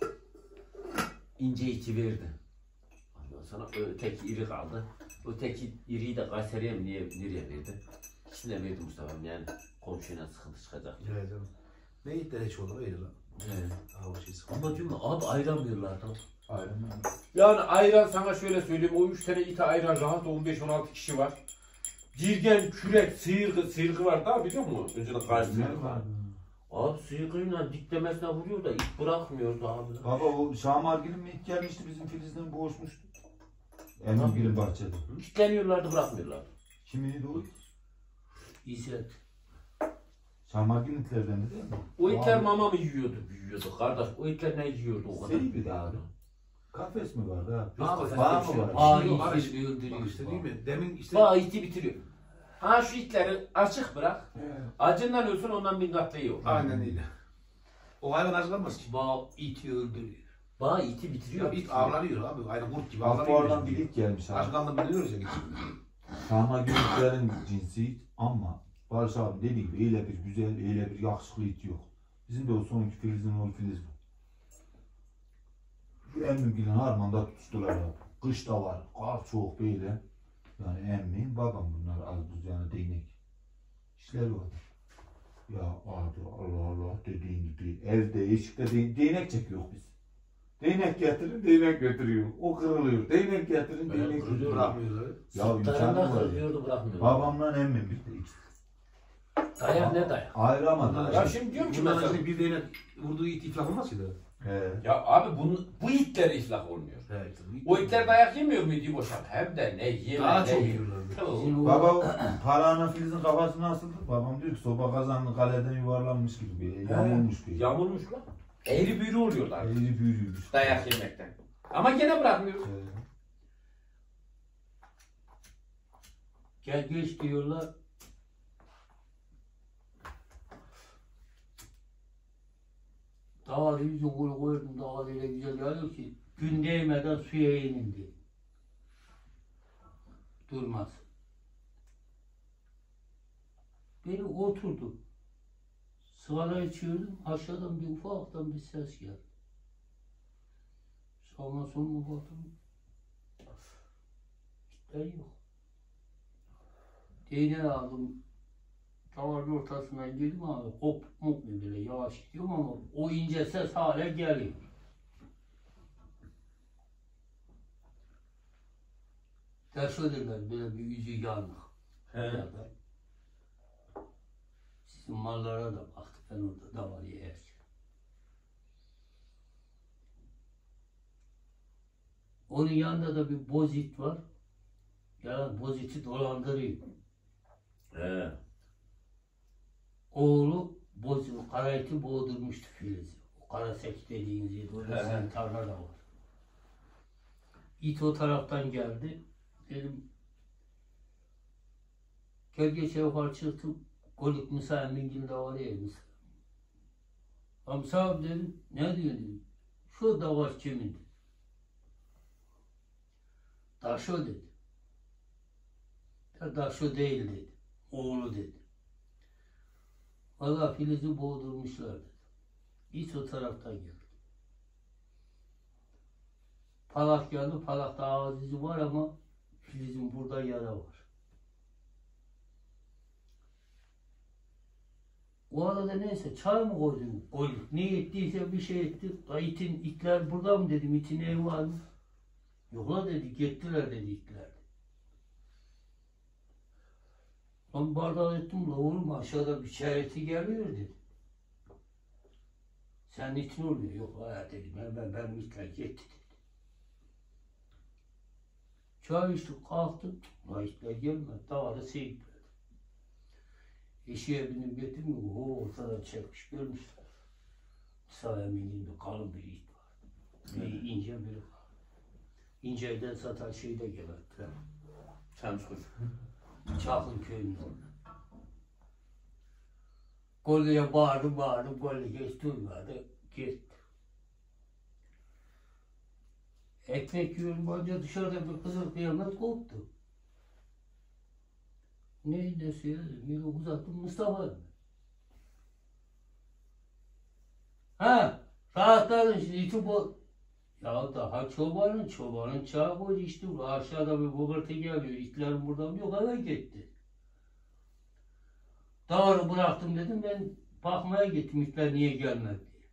İnce iti verdi. Ondan sonra öteki iri kaldı. Öteki iriyi de Kayseri'ye mi nereye verdi? İkisine verdi Mustafa'm yani komşuyla sıkıntı çıkacak. Evet canım. Ne itler hiç olur öyle lan. Evet. Hava şey sıkıntı. Ama diyorum abi ayran veriyorlar tamam. Aynen öyle. Yani ayran sana şöyle söyleyeyim o 3 tane ite ayran rahat 15-16 kişi var. Cirgen, kürek, sıyırgı var daha biliyor musun? Önceden karşısında var. Abi sıyırgıyla diklemesine vuruyor da it bırakmıyordu abi. Baba o Şamargil'in mi ilk gelmişti bizim Filiz'den boğuşmuştu. Emin bahçede. Dikleniyorlardı bırakmıyorlardı. Kimiydi o? İzzet. Şamargil'in itlerden değil mi? O itler Abi, mama mı yiyordu büyüyordu kardeş? O itler ne yiyordu o kadar? Seybi de abi. Kafes mi vardı ha? Bağ mı? Bağ mı var? Bağ Şimdi o itti karış- öldürüyor. Bak işte değil mi? Demin işte Bağ iti bitiriyor. Ha şu itleri açık bırak. He. Acından ölsün ondan 1000 kat iyi olur. Aynen öyle. O hayvan acılanmaz ki. Bağ iti öldürüyor. Bağ iti bitiriyor. Ya it avlanıyor abi. Aynen kurt gibi Bak bu avlanıyor. oradan bir it gelmiş abi. Acılandı biliyoruz ya. Şamargil'in cinsi it ama Barış abi dediği gibi öyle bir güzel, öyle bir yakışıklı it yok. Bizim de o sonki Filiz'in oğlu Filiz bu. Şu emmimgilin harmanda tutuştular abi. Kış da var, kar çok böyle. Yani emmim babam bunlar az buz yani değnek. İşleri var. Ya abi Allah Allah dediğin gibi evde eşikte değnek çekiyor biz. Değnek getirin değnek götürüyor. O kırılıyor. Değnek getirin Böyle değnek kırılıyor. götürüyor. Bırakmıyorlar. Ya imkanı Sırtlarında var. kırıyordu bırakmıyordu. Babamla emmim bir de ikisi. Dayak ne dayak? Ayıramadılar. Ya şimdi diyorum ki Bundan mesela. şimdi bir tane vurduğu it iflah olmaz ki de. He. Ya abi bu itler iflah olmuyor. Evet. O itler dayak yemiyor muydu boşan? Hem de ne yeme Daha ne çok yeme. yiyorlar. Bizim o Baba Parağına Filiz'in kafası nasıldı? Babam diyor ki soba kazanlı kaleden yuvarlanmış gibi bir yamulmuş bir. Yamulmuş lan. Eğri büğrü oluyorlar. Eğri büyürüymüş. Dayak yemekten. Ama gene bırakmıyor. gel geç diyorlar. Dağ yüzü koydum dağ öyle güzel yağıyor ki gün değmeden suya inildi. Durmaz. Beni oturdu. Sigara içiyordum. Aşağıdan bir ufaktan bir ses geldi. Sağına soluna baktım. Kitler yok. Değneği aldım. Tavanın ortasından girdim abi. Hop mop böyle yavaş gidiyorum ama o ince ses hala geliyor. Ders öderler böyle bir yüzü yanık. He. Sizin mallara da baktı. Ben orada da var yerken. Onun yanında da bir bozit var. Ya boziti dolandırıyor. He. Oğlu kara eti boğdurmuştu Filiz'i. O kara sek dediğiniz yedi. Orada He. sizin tarla da var. İt o taraftan geldi. Dedim gel geçe yukarı çıktım. Golük Musa Emingil'de var ya Musa. Hamza abi dedim, ne diyor dedim. Şu davar kimin dedi. Daşo dedi. Ya Daşo değil dedi. Oğlu dedi. Valla Filiz'i boğdurmuşlar dedi. İç o taraftan geldi. Palak geldi. Palak'ta ağız izi var ama Filiz'in burada yara var. O arada neyse çay mı koydum? Koyduk. Ne ettiyse bir şey ettik. İtin itler burada mı dedim. İtin evi var mı? Yok la dedi. Gittiler dedi itler. Ben bardağı ettim la oğlum aşağıda bir çeyreti geliyor dedi. Sen itin oluyor. Yok la dedim. Ben itler gitti dedi. Çay içtik kalktım. La itler gelmedi. Davarı seyitler. Eşeğe bindim getirmiyor. O ortadan çekmiş görmüşler. Sayemin kalın bir it var. Bir ince biri var. İnceyden satan şeyi de gelir. Çamçkur. Çakıl köyünün orada. Golya'ya bağırdım. Golya hiç duymadı. Gitti. Ekmek yiyorum. Önce dışarıda bir kızıl kıyamet koptu. Neyi söyledim? Biri uzattım Mustafa. Ha, rahatladın şimdi iti bu. Ya daha çobanın çağı koydu işte. Aşağıda bir bıgırtı geliyor. İtlerim buradan yok eve gitti. Davarı bıraktım dedim ben bakmaya gittim itler niye gelmedi diye.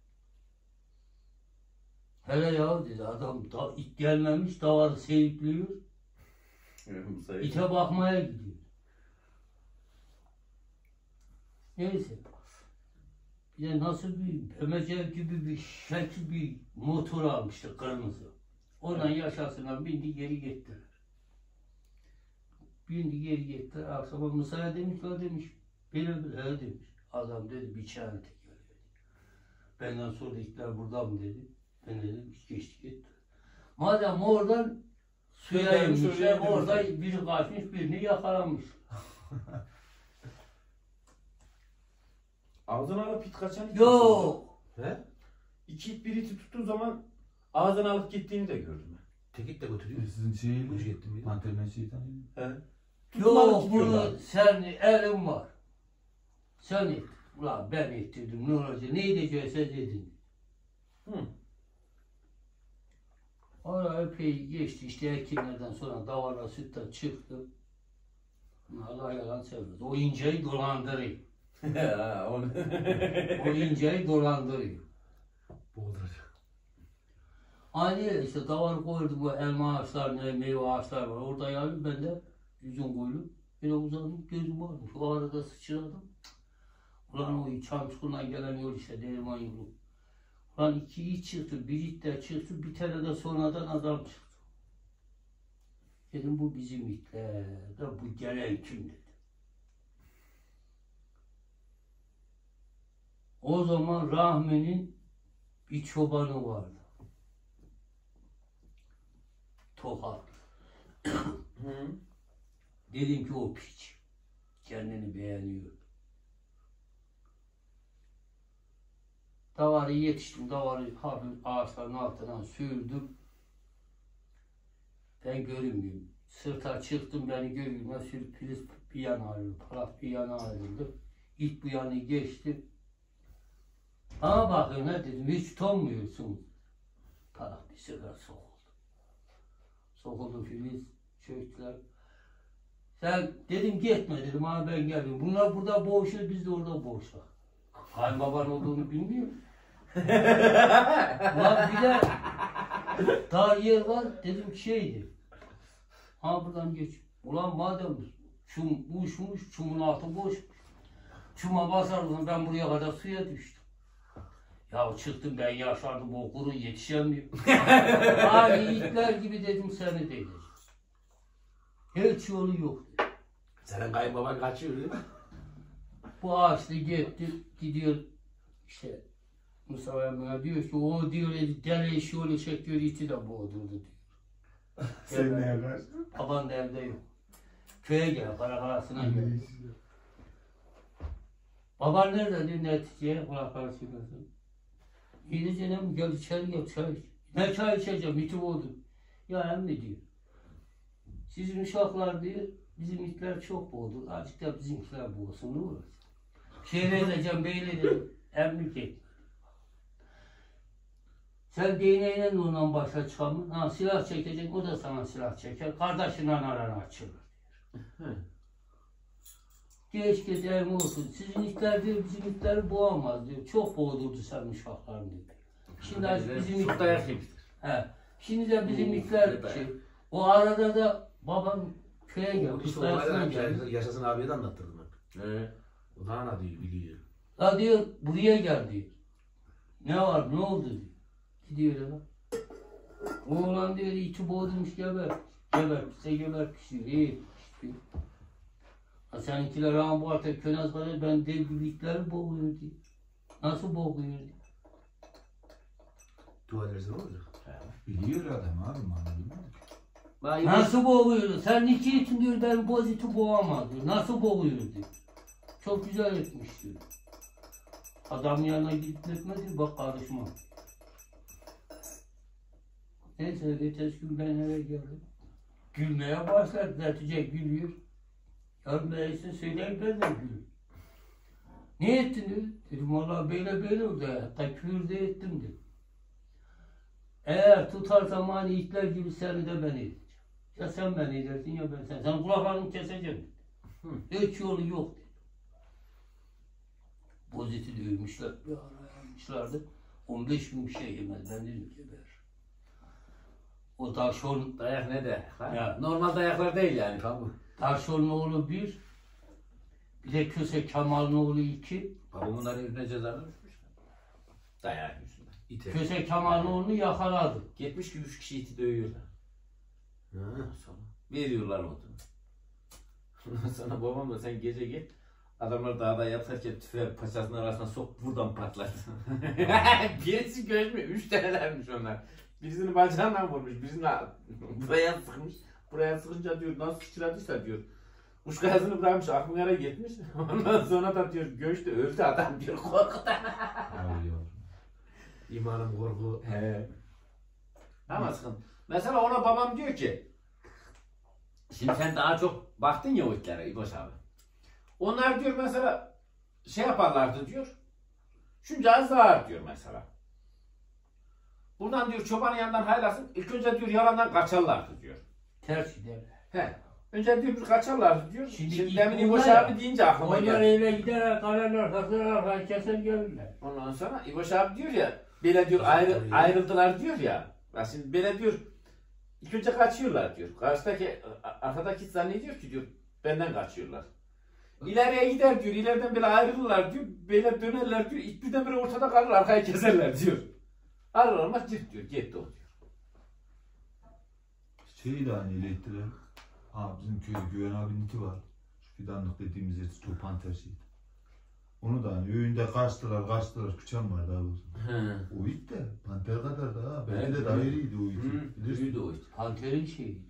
Hele ya dedi adam it gelmemiş davarı seyitliyor. İte bakmaya gidiyor. Neyse. Bir de nasıl bir PMC gibi bir şekil bir motor almıştı kırmızı. Ondan yaşasına bindi geri gittiler. Bindi geri gittiler. Akşama Musa'ya demiş. Böyle demiş. Adam dedi bir çanta geliyor. Benden sonra itler burada mı dedi. Ben dedim geçti gitti. Madem oradan suya inmişler orada biri kaçmış birini yakalamış. Ağzını alıp it kaçan it. Yok. He? İki it bir iti tuttuğu zaman ağzını alıp gittiğini de gördüm ben. Tekit de götürüyor. Sizin şeyi Hoş gittin mi? Pantermen şeytan. He. Yok bunu sen elin var. Sen et. Ulan ben ettirdim ne olacak ne edecekse dedin. Hı. Ara epey geçti işte ekinlerden sonra davarla sütten çıktı. Allah yalan sevmez. O inceyi dolandırıyor. O inceyi dolandırıyor. Boğduracak. Aynı işte davar koydum bu elma ağaçlar, meyve ağaçlar var. Orada yani ben de yüzüm koydum. Böyle uzandım gözüm varmış. O arada sıçradım. Ulan o Çamçıkur'dan gelen yol işte Deriman yolu. Ulan iki it çıktı, bir it de çıktı, bir tane de sonradan adam çıktı. Dedim bu bizim itler, da bu gelen kim dedi. O zaman Rahmi'nin bir çobanı vardı. Tokat. Dedim ki o piç. Kendini beğeniyor. Davarı yetiştim. Davarı hafif ağaçların altından sürdüm. Ben görünmüyorum. Sırta çıktım beni görünmüyor. Filiz bir yana ayrıldı. Palak bir yana ayrıldı. İlk bu yanı geçti. Ama bakın ne dedim. Hiç tonmuyorsun. Palak bir sefer sokuldu. Sokuldu Filiz. Çöktüler. Sen dedim gitme dedim ama ben geldim. Bunlar burada boğuşuyor biz de orada boğuşalım. Kayınbaban olduğunu bilmiyor. Ulan bir de dar yer var dedim şeydi. Ha buradan geç. Ulan madem çum uçmuş, çumun altı boşmuş. Çuma basardım ben buraya kadar suya düştüm. Ya çıktım ben yaşardım o kuru yetişemiyorum. Aynı itler gibi dedim seni değil. Hiç yolu yok dedi. Senin kayınbaban kaçıyor değil mi? Bu ağaçlı gitti, gidiyor işte Mustafa Emre'ye diyor ki o diyor deli eşi öyle çekiyor iti de boğdurdu diyor. Sen ne yapar? Baban da evde yok. Köye gel, Karakarası'na gel. Baban nerede diyor neticeye kulakları çıkmasın. Gideceğim emmi gel içeri gel çay iç. Ne çay içeceğim iti oldu. Ya emmi diyor. Sizin uşaklar diyor bizim itler çok boğdu. Azıcık da bizimkiler boğulsun ne olur. Şeyle edeceğim beyle dedim. Emmi ki. Sen değneğiyle ondan başa çıkamın. Ha silah çekecek o da sana silah çeker. Kardeşinle aranı açılır diyor. Geç geç evim olsun. Sizin itler diyor bizim itleri boğamaz diyor. Çok boğdurdu sen uşaklarını diyor. Şimdi bizim Çok dayak yemiştir. He. Şimdi de bizim itler şey. O arada da babam köye geldi. İşte Kutlayasına olaylar geldi. Yaşasın abiye de anlattırdım ben. He. O da ana diyor biliyor. Ya diyor buraya gel diyor. Ne var ne oldu diyor. Gidiyor eve. Oğlan diyor iti boğdurmuş geber. Geber pise geber pişiyor. İyi diyor. Ha seninkiler ağam bu artık könaz kadar ben dev gibi itleri boğuyor diyor. Nasıl boğuyor diyor. Dua edersen olacak. Biliyor adam abi anladın mı? Nasıl boğuyor? Sen iki itin diyor ben boz iti boğamaz diyor. Nasıl boğuyor diyor. Çok güzel etmiş diyor. Adam yanına gidip etme diyor bak karışma. Neyse ertesi gün ben eve geldim. Gülmeye başladı. Netice gülüyor. Görmeyeyse söyleyin ben de gülüyorum. Ne ettin diyor. Dedim valla böyle oldu. Hatta küfür de ettim diyor. Eğer tutarsam hani itler gibi seni de ben edeceğim. Ya sen beni edersin ya ben sen. Sen kulaklarını keseceğim. Hiç yolu yok dedi. Boziti dövmüşler. Bir ara yapmışlardı. 15 gün bir şey yemez. Ben dedim geber. O Taşon Dayak ne de? Ya. Normal dayaklar değil yani. Tabii. Taşon'un oğlu bir de Köse Kemal'ın oğlu 2. Babam bunların yüzüne cezanı düşmüş. Dayak yüzünden. İte. Köse Kemal'ın oğlunu yakaladı. Gitmiş ki 3 kişi iti dövüyorlar. Ha. Sonra veriyorlar odunu. Ondan sonra babam da sen gece git. Adamlar dağda yatarken tüfeği paçasının arasına sok buradan patladı. Birisi göçmüş. 3 tanelermiş onlar. Birisini bacağından vurmuş. Birisini buraya sıkmış. Buraya sıkınca diyor nasıl sıçradıysa diyor. Kuş kayasını bırakmış aklın yere gitmiş. Ondan sonra da diyor göçtü öldü adam diyor korkudan. Abi yavrum. İmanım korku. He. Ama sıkıntı. Mesela ona babam diyor ki şimdi sen daha çok baktın ya o itlere İboş abi. Onlar diyor mesela şey yaparlardı diyor. Şunca zar diyor mesela. Buradan diyor çobanın yanından haylasın. İlk önce diyor yalandan kaçarlardı diyor. Ters giderler. He. Önce diyor bir kaçarlardı diyor. Şimdi Şimdi ilk demin İboş bunlar abi deyince aklıma Onlar geldi. eve gider, kararlar, takırlar, keser gelirler. Ondan sonra İboş abi diyor ya böyle diyor ayrıldılar diyor ya. Ya şimdi böyle diyor ilk önce kaçıyorlar diyor. Karşıdaki arkadaki zannediyor ki diyor benden kaçıyorlar. İleriye gider diyor. İleriden böyle ayrılırlar diyor. Böyle dönerler diyor. İt birdenbire ortada kalır arkayı keserler diyor. Arar olmaz git diyor. Gitti o diyor. Şeyi de hani ilettiler. Ha bizim köyde Güven abinin iti var. Şu fidanlık dediğimiz yer işte o panter şeydi. Onu da hani öğünde kaçtılar küçem vardı abi o zaman. O it de panter kadar da ha. Belki de daha iriydi o it. Bilirsin. Büyüdü o it. Panterin şeyi.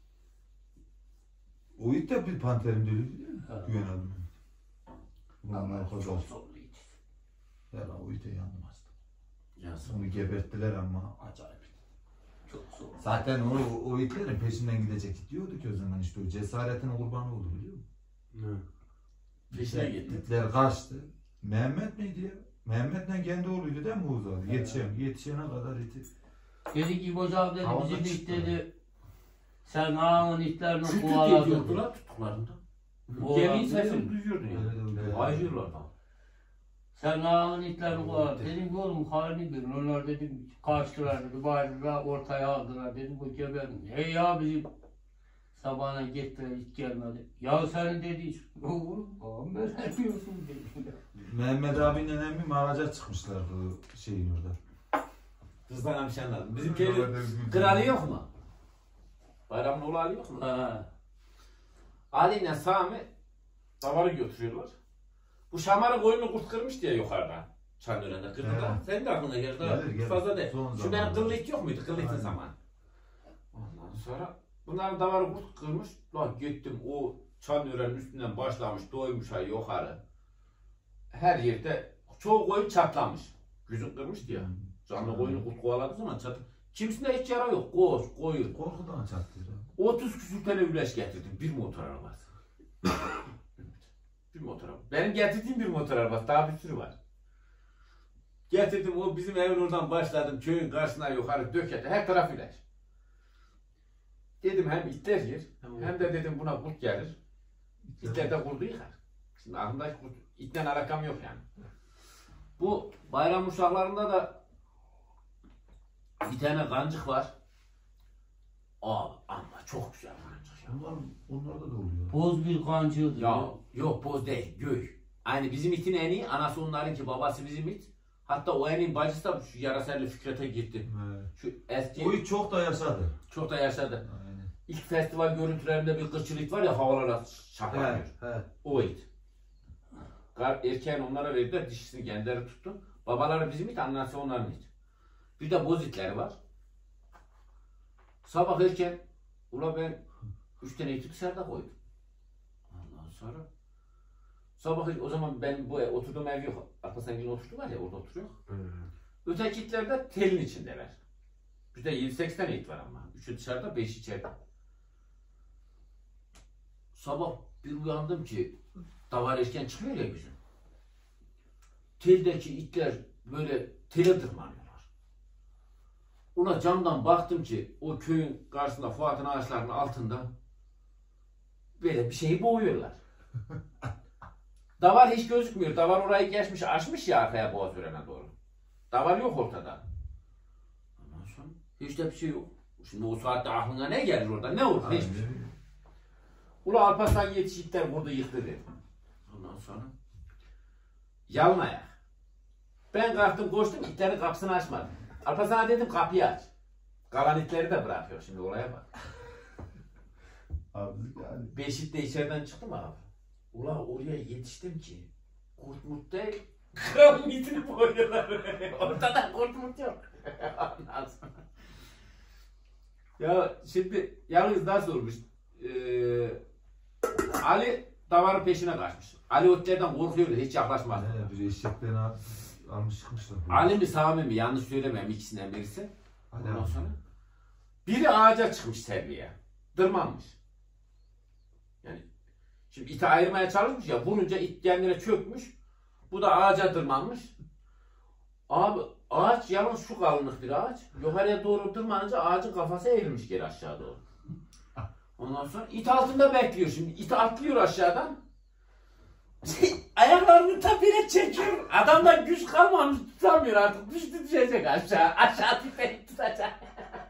O it de bir panterin dölü değil mi? Ha. Güven abinin. Bunun arkadaşı. Çok zorluydu. Ya o ite yandım hasta. Yazık. Onu geberttiler ama acayip. Çok zor. Zaten o itlerin peşinden gidecek diyordu ki o zaman işte o cesaretine kurban oldu biliyor musun? Ne? Peşine gitti. İtler kaçtı. Mehmet miydi ya? Mehmet'le kendi oğluydu değil mi Oğuz abi? Yetişene kadar iti. Dedi ki hocam dedi Havada bizim it çıktı. dedi. Sen ağanın itlerini Kütük kovaladın. ediyordular tuttuklarında. O Gemiyi adam sesini biliyor duyuyordun ya. Öyle öyle. Ayırıyorlar da. Sen ağanın itlerini kovaladın. Dedim ki oğlum halini görün. Onlar dedim kaçtılar dedi. Bayırdılar ortaya aldılar. Dedim bu geberin. Hey ya bizim sabahına gittiler hiç gelmedi. Ya senin dediğin oğlum ağam ben ne diyorsun dedim. Mehmet abiyle emmim ağaca çıkmışlar bu şeyin orada. Kızdan bir şey anladım. Bizim köyde kralı yok mu? Bayramın oğlu Ali yok mu? Ha. Ali ile Sami davarı götürüyorlar. Bu şamarı koyunu kurt kırmış diye yukarıda. Çandören'de kırdılar. Evet. Senin de aklına geldi. Gelir. Fazla değil. Son Şu benim zamanlarda. kıllı it yok muydu? Kıllı itin Aynen. zamanı. Ondan sonra bunların davarı kurt kırmış. Lan gittim o Çandören'in üstünden başlamış doymuş ay yukarı. Her yerde çoğu koyun çatlamış. Gözün kırmıştı ya. Canlı koyunu kurt kovaladığı zaman çatır. Kimisinde hiç yara yok. Koş, koyun. Korkudan çattı ya. 30 küsür tane üleş getirdim. Bir motor arabası. Bir motor arabası. Benim getirdiğim bir motor arabası. Daha bir sürü var. Getirdim o bizim evin oradan başladım. Köyün karşısına yukarı dökete. Her taraf üleş. Dedim hem itler yer. Hem de dedim buna kurt gelir. İtler de kurdu yıkar. Şimdi aklımdaki kurt. İtten alakam yok yani. Bu bayram uşaklarında da bir tane kancık var. Abi ama çok güzel kancık ya. Onlarda da oluyor. Boz bir kancığıdır. Ya yok boz değil, göy. Aynı bizim itin en iyi, anası onlarınki, babası bizim it. Hatta o en iyi bacısı da şu Yaraserli Fikret'e gitti. Evet. Şu eski, O it çok da yaşadı. çok da yaşadı. Aynen. İlk festival görüntülerinde bir kırçılık var ya havalara şaplanıyor. He. O it. Erkeğin onlara verdiler, dişisini kendileri tuttu. Babaları bizim it, annesi onların it. Bir de boz itleri var. Sabah erken, ula ben 3 tane iti dışarıda koydum. Ondan sonra sabah o zaman benim bu oturduğum ev yok. Arpasangil'in oturduğu var ya orada oturuyor. Öteki itler de telin içindeler. Bizde 7-8 tane it var ama. 3'ü dışarıda, 5'i içeride. Sabah bir uyandım ki davar erken çıkıyor ya bizim. Teldeki itler böyle tele tırmanıyorlar. Ona camdan baktım ki o köyün karşısında Fuat'ın ağaçlarının altında böyle bir şeyi boğuyorlar. Davar hiç gözükmüyor. Davar orayı geçmiş, açmış ya arkaya Boğazören'e doğru. Davar yok ortada. Ondan sonra hiç de bir şey yok. Şimdi o saatte aklına ne gelir orada? Ne olur? Hiçbir şey. Ula Alparslan yetişikler burada yıktı dedi. Ondan sonra yalın ayak. Ben kalktım koştum, itlerin kapısını açmadım. Alparslan'a dedim kapıyı aç. Kalan itleri de bırakıyor şimdi olaya bak. Abi yani. 5 it de içeriden çıktım abi. Ula oraya yetiştim ki kurt murt değil, kralın itini boyuyorlar. Ortada kurt murt yok. Ondan sonra. Ya şimdi yalnız nasıl olmuş? Ali davarın peşine kaçmış. Ali otlardan korkuyordu, hiç yaklaşmaz. Bir eşekten almış çıkmışlar. Ali mi Sami mi? Yanlış söylemem, ikisinden birisi. Hadi Ondan abi. sonra biri ağaca çıkmış sevgiye. Dırmanmış. Yani şimdi iti ayırmaya çalışmış ya, vurunca it kendine çökmüş. Bu da ağaca tırmanmış. Abi ağaç yalnız şu kalınlık bir ağaç. Yukarıya doğru tırmanınca ağacın kafası eğilmiş geri aşağı doğru. Ondan sonra it altında bekliyor şimdi. İt atlıyor aşağıdan. Ayaklarını tepene çekiyor. Adamdan güç kalmamış, tutamıyor artık. Düşecek aşağı. Aşağı tepeni tutacak.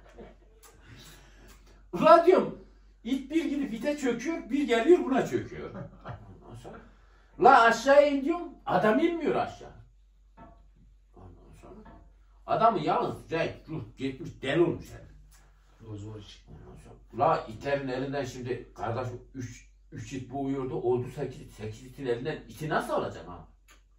Ulan diyorum, it bir gidip ite çöküyor, bir geliyor buna çöküyor. Ondan sonra la aşağı in diyorum, adam inmiyor aşağı. Ondan sonra adamı yalnız ruh gitmiş, deli olmuş yani. O zor iş. Ondan sonra la itlerin elinden şimdi kardeşim 3 it boğuyordu, oldu 8 it. 8 itin elinden iti nasıl alacağım ha?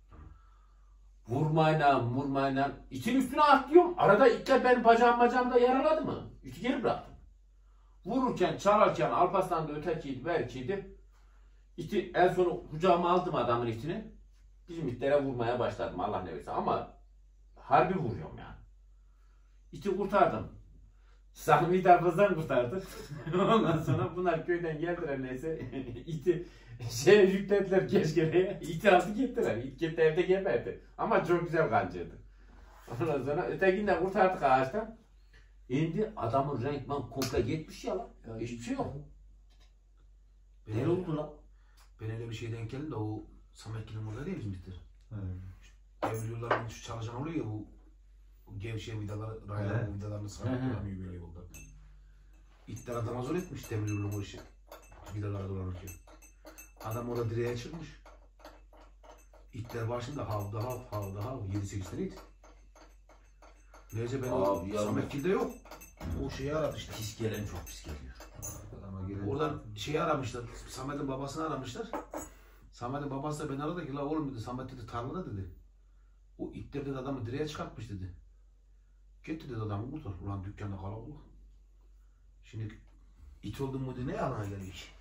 Vurmayla, itin üstüne atlıyorum. Arada itler benim bacağımda yaraladı mı? İti geri bıraktım. Vururken, çalarken Alparslan da ötekiydi, belkiydi. İti en sonu kucağıma aldım adamın itini. Bizim itlere vurmaya başladım Allah ne verse ama harbi vuruyorum yani. İti kurtardım. Sami'yi de Alparslan kurtardı. Ondan sonra bunlar köyden geldiler neyse iti yüklediler keşkeleye. İti aldı gittiler. İt gitti evde geberdi. Ama çok güzel kancıydı. Ondan sonra ötekini de kurtardık ağaçtan. İndi adamın renkman komple gitmiş ya lan. Ya hiçbir şey yok. Ne oldu lan? Ben öyle bir şey denk geldim de o Samet'in orada değil bizim itler. Evet. Evliyorlar şu çalışan oluyor ya bu gevşeyen vidaları, rayların vidalarını sarıp duramıyor böyle yolda. İtler adama zor etmiş demir yolun o işi. Vidalara dolanırken. Adam orada direğe çıkmış. İtler başında havda hav 7-8 tane it. Neyse ben o Samet'de yok. O şeyi aradı işte. Pis gelen çok pis geliyor. Oradan şeyi aramışlar. Samet'in babasını aramışlar. Samet'in babası da beni aradı ki la oğlum dedi Samet dedi tarlada dedi. O itler dedi adamı direğe çıkartmış dedi. Gitti dedi adamı kurtar. Ulan dükkanda kalabalık. Şimdi it oldum mu dedi ne yalana gelmiş.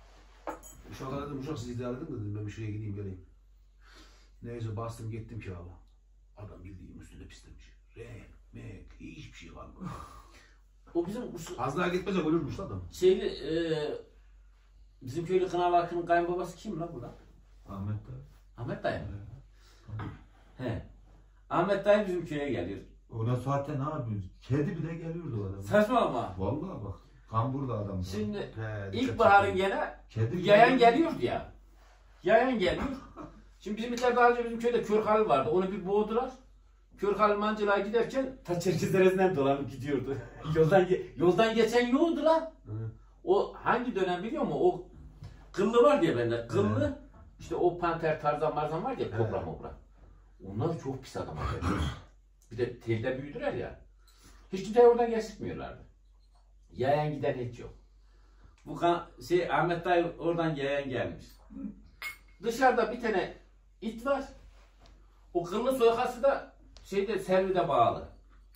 Uşaklar dedim uşak siz idare edin dedim ben bir şuraya gideyim geleyim. Neyse bastım gittim ki valla. Adam bildiğin üstüne pislemiş. Renk, mek, hiçbir şey kalmadı. O bizim Az daha gitmese ölürmüş adam. şeyli bizim köylü Kınalı Akın'ın kayınbabası kim lan burada? Ahmet de. Ahmet dayı mı? He. Ahmet dayı bizim köye geliyor. Ona zaten abi kedi bile geliyordu o adam. Saçma ama. Vallahi bak. Kan burada adam. Şimdi He, ilkbaharın gene Kedi yayan geliyordu ya. Yayan geliyor. Şimdi bizimkiler daha önce bizim köyde kör halil vardı. Onu bir boğdular. Kör halil mancılığa giderken ta Çerkezderesi'nden dolanıp gidiyordu. yoldan geçen yoktu lan. Hı. O hangi dönem biliyor musun? O kıllı var diye bende. Kıllı. İşte o panter tarzan marzan var ya kobra mobra. Onlar çok pis adamlar. Bir de telde büyüdüler ya. Hiç kimseyi oradan geçirtmiyorlardı. Yayan giden hiç yok. Bu Ahmet dayı oradan yayan gelmiş. Dışarıda bir tane it var. O kıllı soykası da servide bağlı.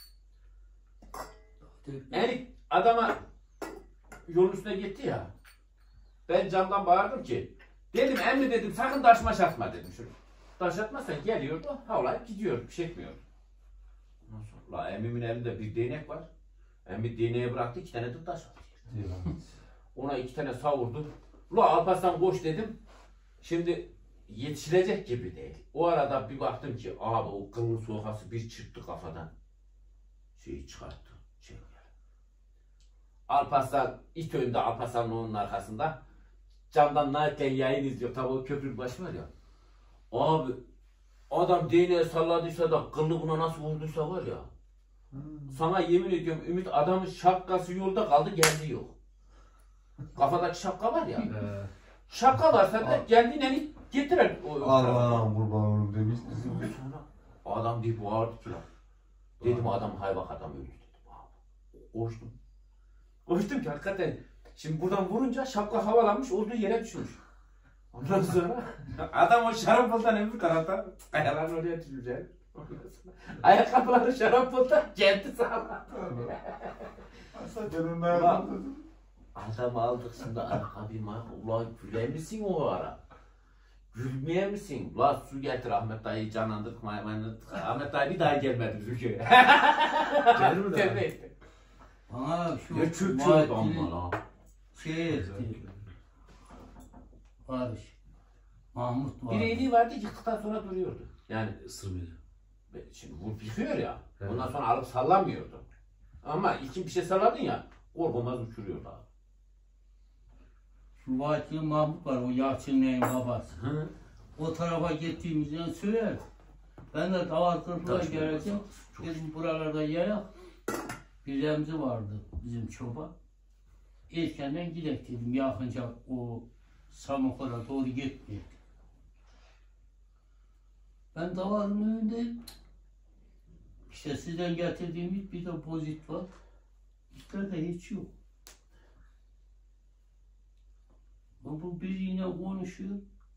Yani adama yolun üstüne gitti ya. Ben camdan bağırdım ki dedim emmi dedim sakın taş maş atma dedim. Şöyle. Taş atmazsan geliyordu havlayıp gidiyor bir şey etmiyor. Ondan sonra la emmimin elinde bir değnek var. Emmi değneği bıraktı 2 tane de taş attı. Ona 2 tane savurdu. La Alparslan koş dedim. Şimdi yetişilecek gibi değil. O arada bir baktım ki abi o kıllı soğukası bir çıktı kafadan. Şeyi çıkarttı. Alparslan it önünde Alparslan'ın onun arkasında. Camdan narken yayın izliyor. Tabi o köprünün başı var ya. Abi adam değneğe salladıysa da kıllı buna nasıl vurduysa var ya. Sana yemin ediyorum Ümit adamın şapkası yolda kaldı geldi yok. Kafadaki şapka var ya. Şapka varsa da geldiğine getirir. Allah'ım kurban olurum demiş. Sonra adam bir bağırdı ki lan. Dedim adam hayvak adam öldü dedim. Koştum. Koştum ki hakikaten. Şimdi buradan vurunca şapka havalanmış olduğu yere düşmüş. Ondan sonra adam o şarapıldan öbür taraftan kayaların oraya düşmüş. Ayakkabıları şarapıldan geldi sağlam. Adam aldık şimdi ayakkabıma. Ulan güle misin o ara? Gülmeye misin? Ulan su getir Ahmet dayıyı canlandırdık. Ahmet dayı bir daha gelmedi bizim köye. Gelir mi daha? Evet. Bana şu Ne çöktü amma lan. şey etti. Barış. Mahmut var. Bir iyiliği vardı yıktıktan sonra duruyordu. Yani Isırmıyor. şimdi bu yıkıyor ya. Evet. Ondan sonra alıp sallamıyordu. Ama iki bir şey salladın ya. Korkmaz uçuruyordu abi. Şu Vahitli Mahmut var o Yalçın'ın babası. Hı. O tarafa gittiğimizde söyler. Ben de davar kırpıya Taş geleceğim. çok Dedim buralarda yayak. Bir Remzi vardı bizim çoban. Erkenden gidelim dedim. Yakınca o Samokor'a doğru gitmeyeyim. Ben davarın önündeyim. İşte sizden getirdiğim bir de bozit var. İtlerde hiç yok. Ama bu bir yine konuşuyor.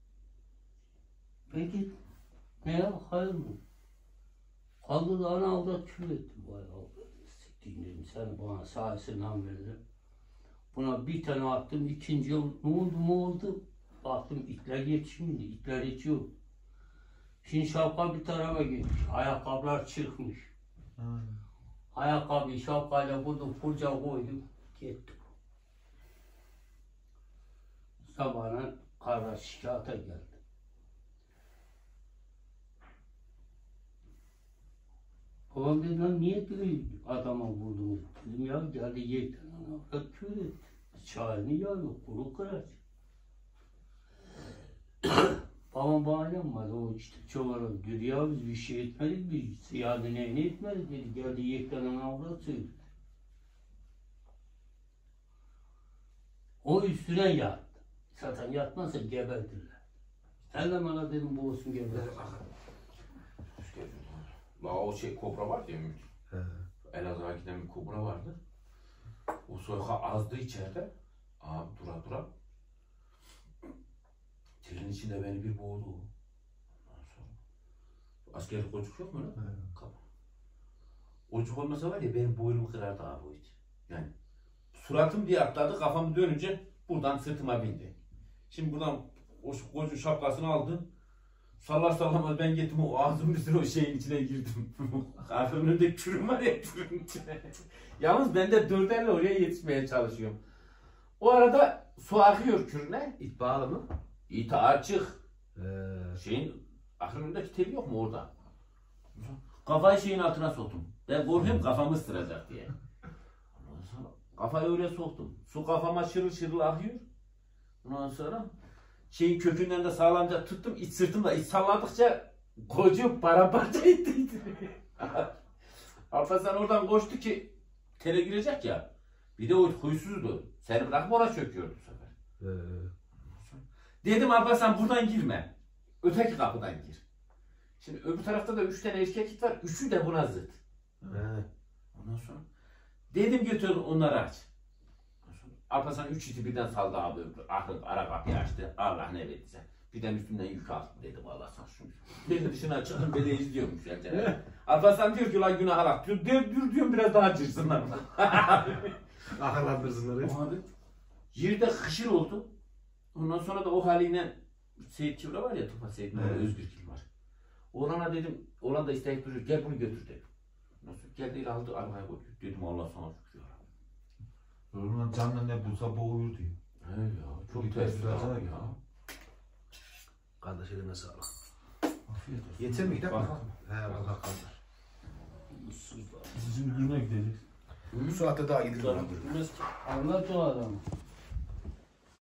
Peki ne ya hayır mı? Kaldı da ana avrat küfür etti. Vay avrat siktiğin dedim sen bana sahasından verdin. Buna bir tane attım ikinci yıl ne oldu? Baktım itler yetişmedi. İtler hiç yok. Şimdi şapka bir tarafa gitmiş. Ayakkabılar çıkmış. Ayakkabıyı şapkayla vurdum, kurca koydum. Gitti. Sabahına kardeş şikayete geldi. Babam dedi lan niye böyle adama vurdunuz? Dedim ya geldi yekten ana küfür etti. Çayını yağıyor, kuru kıraç. Babam bana yanmadı, o işte çobanı dedi ya biz bir şey etmedik, biz ziyade neyini etmedik dedi, geldi yekten ana avrat söyledi. O üstüne yattı. Zaten yatmazsa geberdirler. Sen de bana dedim bu olsun geberdir. La o kobra var ya Ümit. He. Elazığ'a giden bir kobra vardı. O soyka azdı içeride. Abi dura. Telin içinde beni bir boğdu. Ondan sonra. Askerlik kocuk yok mu lan? Kapı. Kocuk olmasa var ya benim boynumu kırardı abi o it. Yani suratım bir atladı kafamı dönünce buradan sırtıma bindi. Şimdi buradan o kocuk şapkasını aldı. Sallar sallamaz ben gittim o ağzımın üstüne o şeyin içine girdim. Kahvemin önünde kürüm var ya kürün içine. Yalnız ben de dörderle oraya yetişmeye çalışıyorum. O arada su akıyor kürüne. İt bağlı mı? İt açık. Ee, Şeyin aklımdaki teli yok mu orada? Kafayı şeyin altına soktum. Ben korkuyorum kafamı ısıracak diye. Ondan sonra kafayı öyle soktum. Su kafama şırıl şırıl akıyor. Ondan sonra şeyin kökünden de sağlamca tuttum. İç sırtımda iç salladıkça koca paramparça etti. Alparslan oradan koştu ki tele girecek ya. Bir de o huysuzdu. Seni bırakıp ona çöküyordu bu sefer. Dedim Alparslan buradan girme. Öteki kapıdan gir. Şimdi öbür tarafta da 3 tane erkek it var. 3'ü de buna zıt. Ondan sonra dedim götür onları aç. Alparslan 3 iti birden saldı abi. Ara kapıyı açtı. Allah ne verdiyse. Birden üstümden yük aldım dedim Allah'tan şunu. Ben de dışına çıktım böyle izliyorum güzelce. Alparslan diyor ki lan günah alak diyor. Dur diyorum biraz daha cırsınlar. Akıllandırsınlar. Abi yerde hışır oldu. Ondan sonra da o haliyle Seyit Kibra var ya Tufan Seyit Kibra, Özgür Kibra var. Oğlana dedim, oğlan da isteyip duruyor, gel bunu götür dedim. Nasıl geldi aldı arabaya koydu. Dedim Allah sana şükür ya. Zorundan canla ne bulsa boğuyor diyor. He ya, çok Bir teessüf teessüf ya. ya. Kardeş eline sağlık. Afiyet olsun. Yeter mi gidelim mi? Bakalım. He valla kaldır. Bizim ürüne gideceğiz. Bu saatte daha gidilir. Bilmez ki. Anlat o adamı.